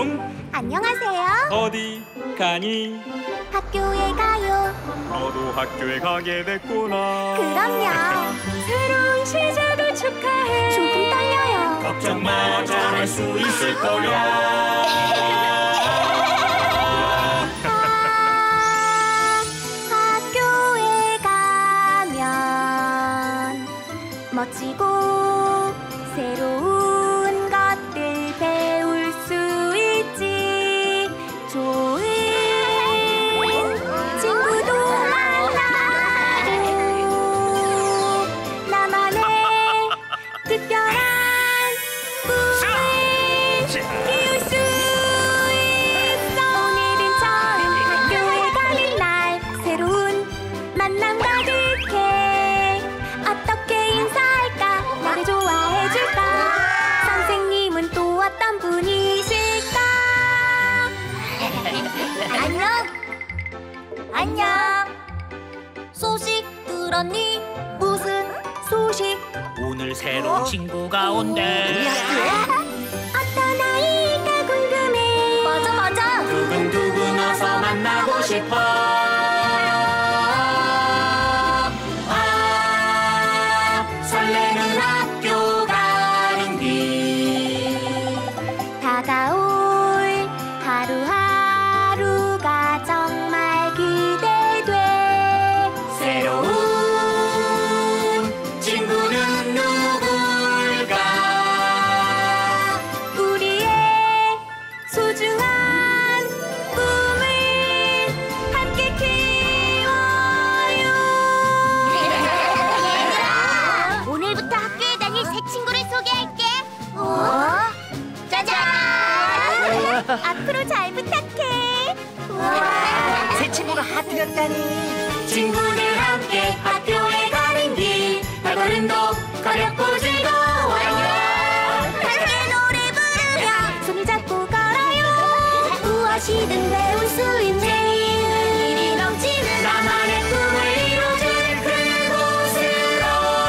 Speaker 2: 안녕.
Speaker 4: 안녕하세요.
Speaker 2: 어디 가니?
Speaker 4: 학교에 가요.
Speaker 8: 너도 학교에 가게 됐구나.
Speaker 4: 그럼요.
Speaker 6: 새로운 시작을 축하해.
Speaker 4: 조금 떨려요.
Speaker 2: 걱정 마, 잘할 수 있을 거야.
Speaker 4: 아, 학교에 가면 멋지고 새로운 것들 배울 수 있지. 좋은 친구도 만나고 나만의 특별한 꿈을 키울 수 있어. 오늘은 처음 학교에 가는 날. 새로운 만남 가득해. 어떻게 인사할까? 나를 좋아해줄까? 선생님은 또 어떤 분이실까? 안녕. 안녕. 소식 들었니? 무슨 소식?
Speaker 1: 오늘 새로운 친구가 온대.
Speaker 4: 어떤 아이가 궁금해. 맞아 맞아.
Speaker 1: 두근두근 어서 만나고 싶어. 아, 설레는 학교 가는 길.
Speaker 4: 다가올 하루하루가 정말 기대돼.
Speaker 1: 새로운 친구는 누굴까?
Speaker 4: 우리의 소중한 꿈을 함께 키워요. 얘들아, 오늘부터 학교에 다닐 새 친구를 소개할게. 어? 짜잔! 앞으로 잘 부탁해.
Speaker 1: 새 친구가 하트였다니. 친구들 함께 학교에 가는 길. 발걸음도 가볍고 즐거워요.
Speaker 4: 함께 노래 부르며 손을 잡고 걸어요. 무엇이든 배울 수 있는 일이 넘치는
Speaker 1: 나만의 꿈을 이루어주는 그곳으로.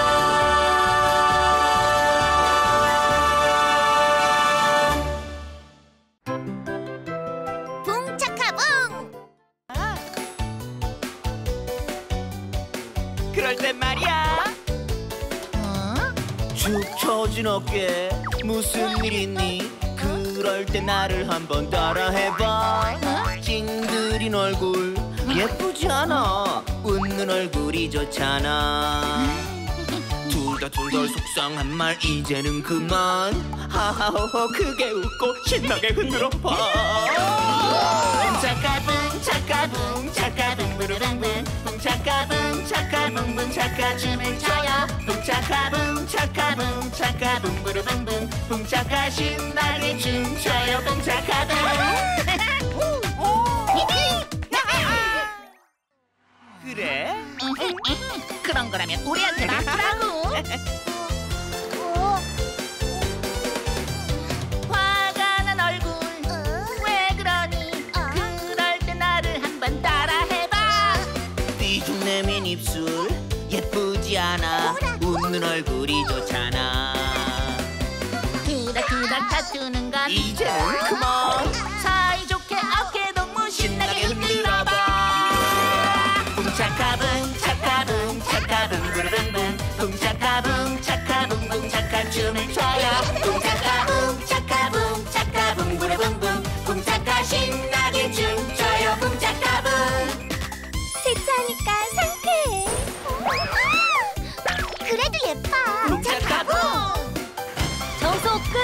Speaker 4: 붕차카붕.
Speaker 7: 그럴 땐 말이야. 축 처진 어깨 무슨 일 있니? 그럴 때 나를 한번 따라해봐. 찡그린 얼굴 예쁘지 않아. 웃는 얼굴이 좋잖아. 둘다둘다 속상한 말 이제는 그만. 하하호호 크게 웃고 신나게 흔들어봐.
Speaker 1: 붕차카붕 차카붕 차카붕 부르붕붕 붕차카붕 차카붕붕 차카 춤을 춰요. 붕차카붕 차카붕 차카붕 부르붕붕 붕차카 신나게 춤춰요. 붕차카붕.
Speaker 7: 그래?
Speaker 1: 그런 거라면 우리한테 맡으라고. 화가 난 얼굴 왜 그러니? 그럴 때 나를 한번 따라해봐.
Speaker 7: 삐죽 내민 입술 예쁘지 않아. 웃는 얼굴이 좋잖아.
Speaker 1: 그닥그닥 다투는 건
Speaker 7: 이제는 그만.
Speaker 1: 사이좋게 어깨 동무 신나게 흔들어봐. 붕차카붕 차카붕 차카붕 부르붕붕 붕차카붕 차카붕붕 차카 춤을 춰요. 붕차카붕 차카붕 차카붕 부르붕붕 붕차카 신나게 춤춰요. 붕차카붕.
Speaker 4: 세차니까 상쾌해. 그래도 예뻐.
Speaker 7: 붕차카붕.
Speaker 4: 청소 끝.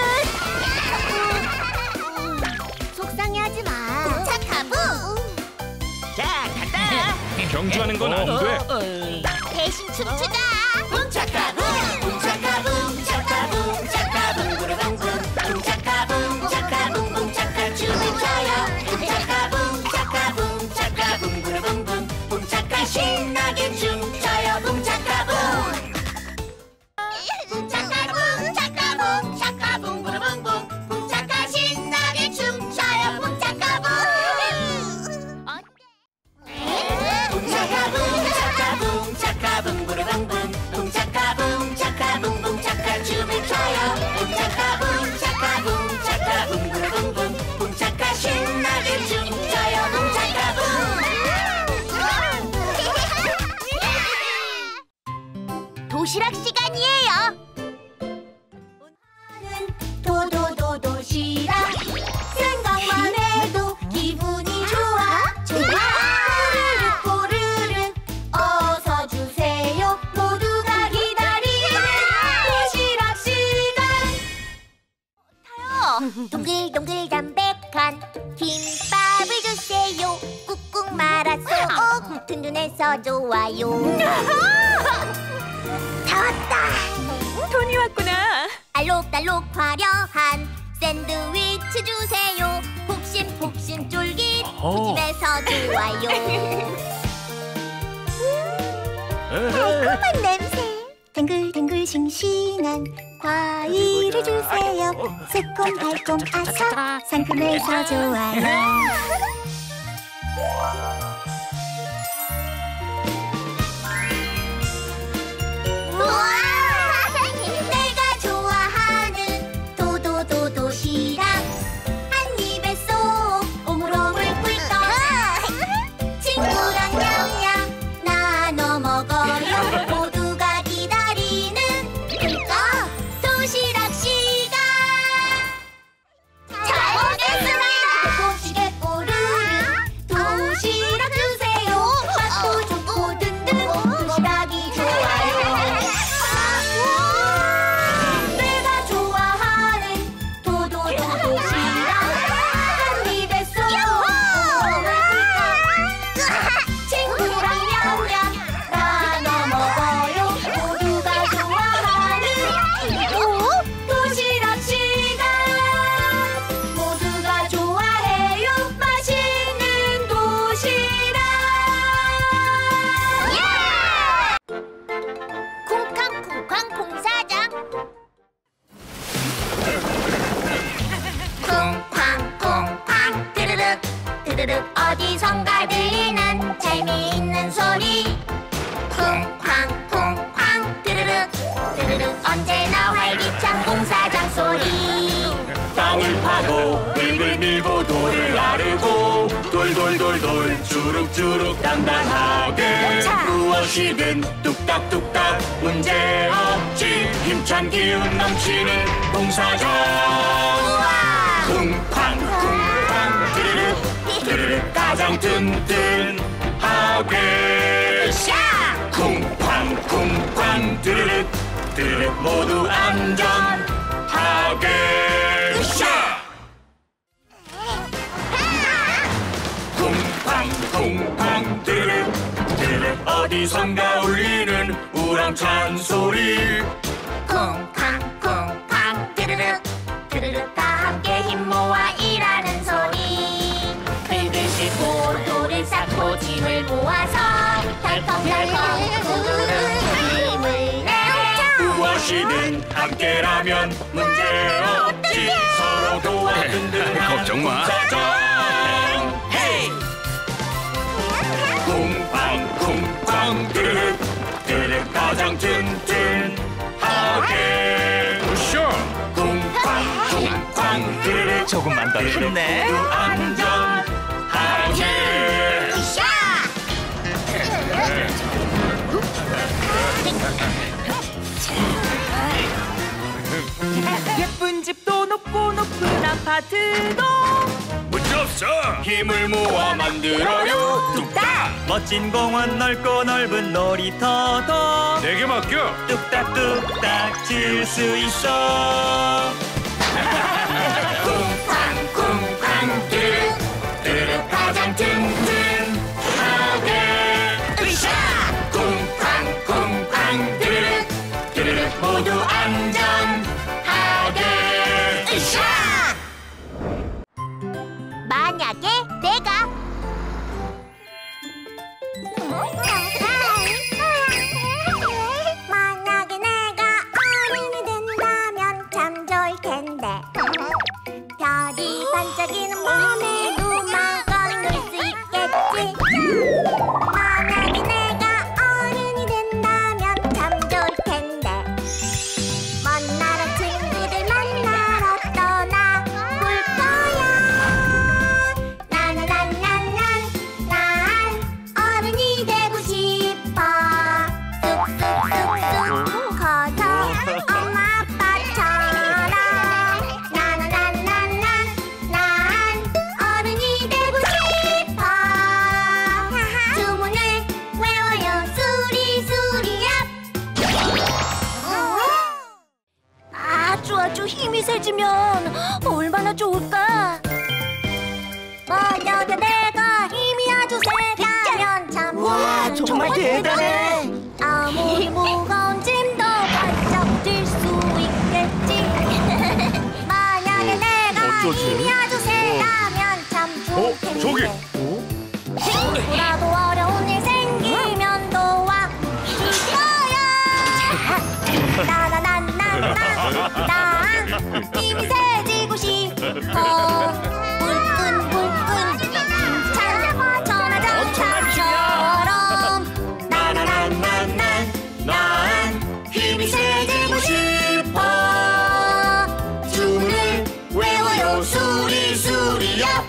Speaker 4: 속상해하지 마. 붕차카붕.
Speaker 1: 자 간다.
Speaker 8: 경주하는 건 안 돼.
Speaker 4: 대신 춤추자.
Speaker 1: 붕차카붕 붕차카붕 차카붕 차카붕 부르붕붕 붕차카붕 차카붕붕 차카 춤을 춰요. 붕차카붕 차카붕 차카붕 부르붕붕 붕차카 신나게 춤춰요. 붕차카붕. 붕차카붕 차카붕 차카붕 부르붕붕 붕차카 신나게 춤춰요. 붕차카붕. 붕차카붕 차카붕 차카붕 부르붕붕 붕차카붕
Speaker 4: 도시락 시간이에요.
Speaker 6: 도도도 도시락 생각만 해도 기분이 좋아 좋아. 꼬르륵 꼬르륵 어서 주세요. 모두가 기다리는 도시락 시간.
Speaker 4: 동글동글 담백한 김밥을 주세요. 꾹꾹 말아서 든든해서 좋아요. 다 왔다.
Speaker 3: 토니 왔구나.
Speaker 4: 알록달록 화려한 샌드위치 주세요. 폭신폭신 쫄깃 푸짐해서 좋아요. 달콤한 냄새. 탱글탱글 싱싱한 과일을 주세요. 새콤달콤 아삭 상큼해서 좋아요. 우와! 내가 좋아하는 도도도 도시락 한 입에 쏙 오물오물 꿀떡 친구랑 냠냠 나눠 먹어요. 모두가 기다리는 꿀떡 도시락 시간. 잘 먹겠습니다. 꼬시게 꼬르륵 도시락 주세요. 맛도 좋고 든든 도시락이 좋아요. 내가 좋아하는 도도도 도시락 한 입에 쏙 오물오물 꿀떡 친구랑 냠냠 나눠 먹어요. 모두가 좋아하는 도시락 시간. 모두가 좋아해요. 맛있는 도시락. 쿵쾅쿵쾅 공사장. 쿵쾅쿵쾅 드르륵 드르륵 어디선가 들리는 재미있는 소리. 쿵쾅쿵쾅 드르륵 드르륵 언제나 활기찬 공사장 소리.
Speaker 2: 땅을 파고 흙을 밀고 돌을 나르고 돌돌돌돌 주룩주룩 단단하게 무엇이든 뚝딱뚝딱 문제없지. 힘찬 기운 넘치는 공사장. 쿵쾅쿵쾅 드르륵 드르륵 가장 튼튼하게 쿵쾅쿵쾅 드르륵 드르륵 모두 안전하게 쿵쾅쿵쾅 드르륵 드르륵 어디선가 울리는 우렁찬 소리.
Speaker 4: 쿵쾅쿵쾅 드르륵 드르륵 다 함께 힘 모아 일하는 소리. 흙을 싣고 돌을 쌓고 짐을 모아서 덜컹덜컹 힘을 내.
Speaker 2: 무엇이든 함께라면 문제없지. 서로 도와 든든한
Speaker 8: 걱정 마.
Speaker 2: 공사장. 헤이! 쿵쾅쿵쾅 드르륵 드르륵 가장 튼튼하게
Speaker 8: 슈.
Speaker 2: 쿵쾅쿵쾅 드르륵
Speaker 7: 조금만 더 힘내.
Speaker 2: 모두 안전하게
Speaker 1: 예쁜 집도 높고 높은 아파트도
Speaker 2: 문제없어. 힘을 모아 만들어요. 뚝딱.
Speaker 7: 멋진 공원 넓고 넓은 놀이터도
Speaker 8: 내게 맡겨.
Speaker 7: 뚝딱뚝딱 지을 수 있어.
Speaker 2: 쿵쾅쿵쾅 드르륵 드르륵 가장 튼튼하게 으쌰. 쿵쾅쿵쾅 드르륵 드르륵 모두 안전하게 으쌰.
Speaker 4: 만약에 내가 만약에 내가 어른이 된다면 참 좋을 텐데. 별
Speaker 6: 똑똑해지면 얼마나 좋을까?
Speaker 4: 만약에 내가 힘이 아주 세다면 참
Speaker 1: 와, 정말 대단해.
Speaker 4: 아무리 무거운 짐도 발짝 들 수 있겠지. 만약에 내가
Speaker 8: 어쩌지?
Speaker 4: 힘이 아주 세다면 참
Speaker 8: 어,
Speaker 4: 좋겠는데.
Speaker 8: 저기.
Speaker 4: 누구라도 어려운 일 생기면 도와줄 거야. 나나나나나 난 힘이 세지고 싶어. 불끈불끈 힘찬 천하장사처럼. 나나나나나 난 힘이 세지고 싶어. 주문을 외워요 수리수리야.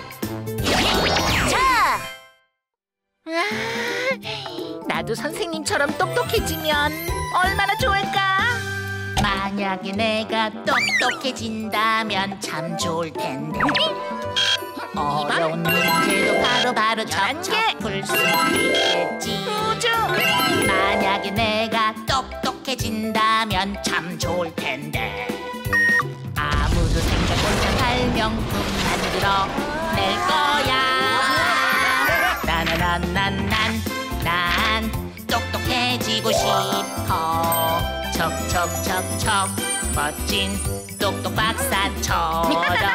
Speaker 1: 자, 아, 나도 선생님처럼 똑똑해지면 얼마나 좋을까? 만약에 내가 똑똑해진다면 참 좋을 텐데. 어려운 문제도 바로바로 척척 풀 수 있겠지. 우주. 만약에 내가 똑똑해진다면 참 좋을 텐데. 아무도 생각 못한 발명품 만들어 낼 거야. 나나나나난 난 똑똑해지고 싶어. 척척척척 멋진 똑똑 박사처럼.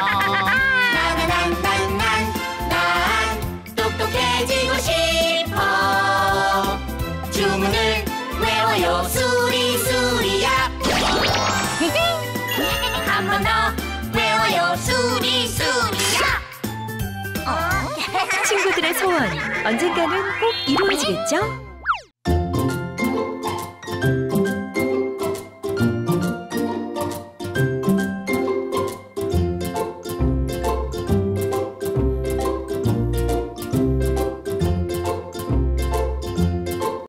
Speaker 4: 나나나나난 난 똑똑해지고 싶어. 주문을 외워요 수리수리야. 한 번 더 외워요 수리수리야.
Speaker 3: 친구들의 소원 언젠가는 꼭 이루어지겠죠?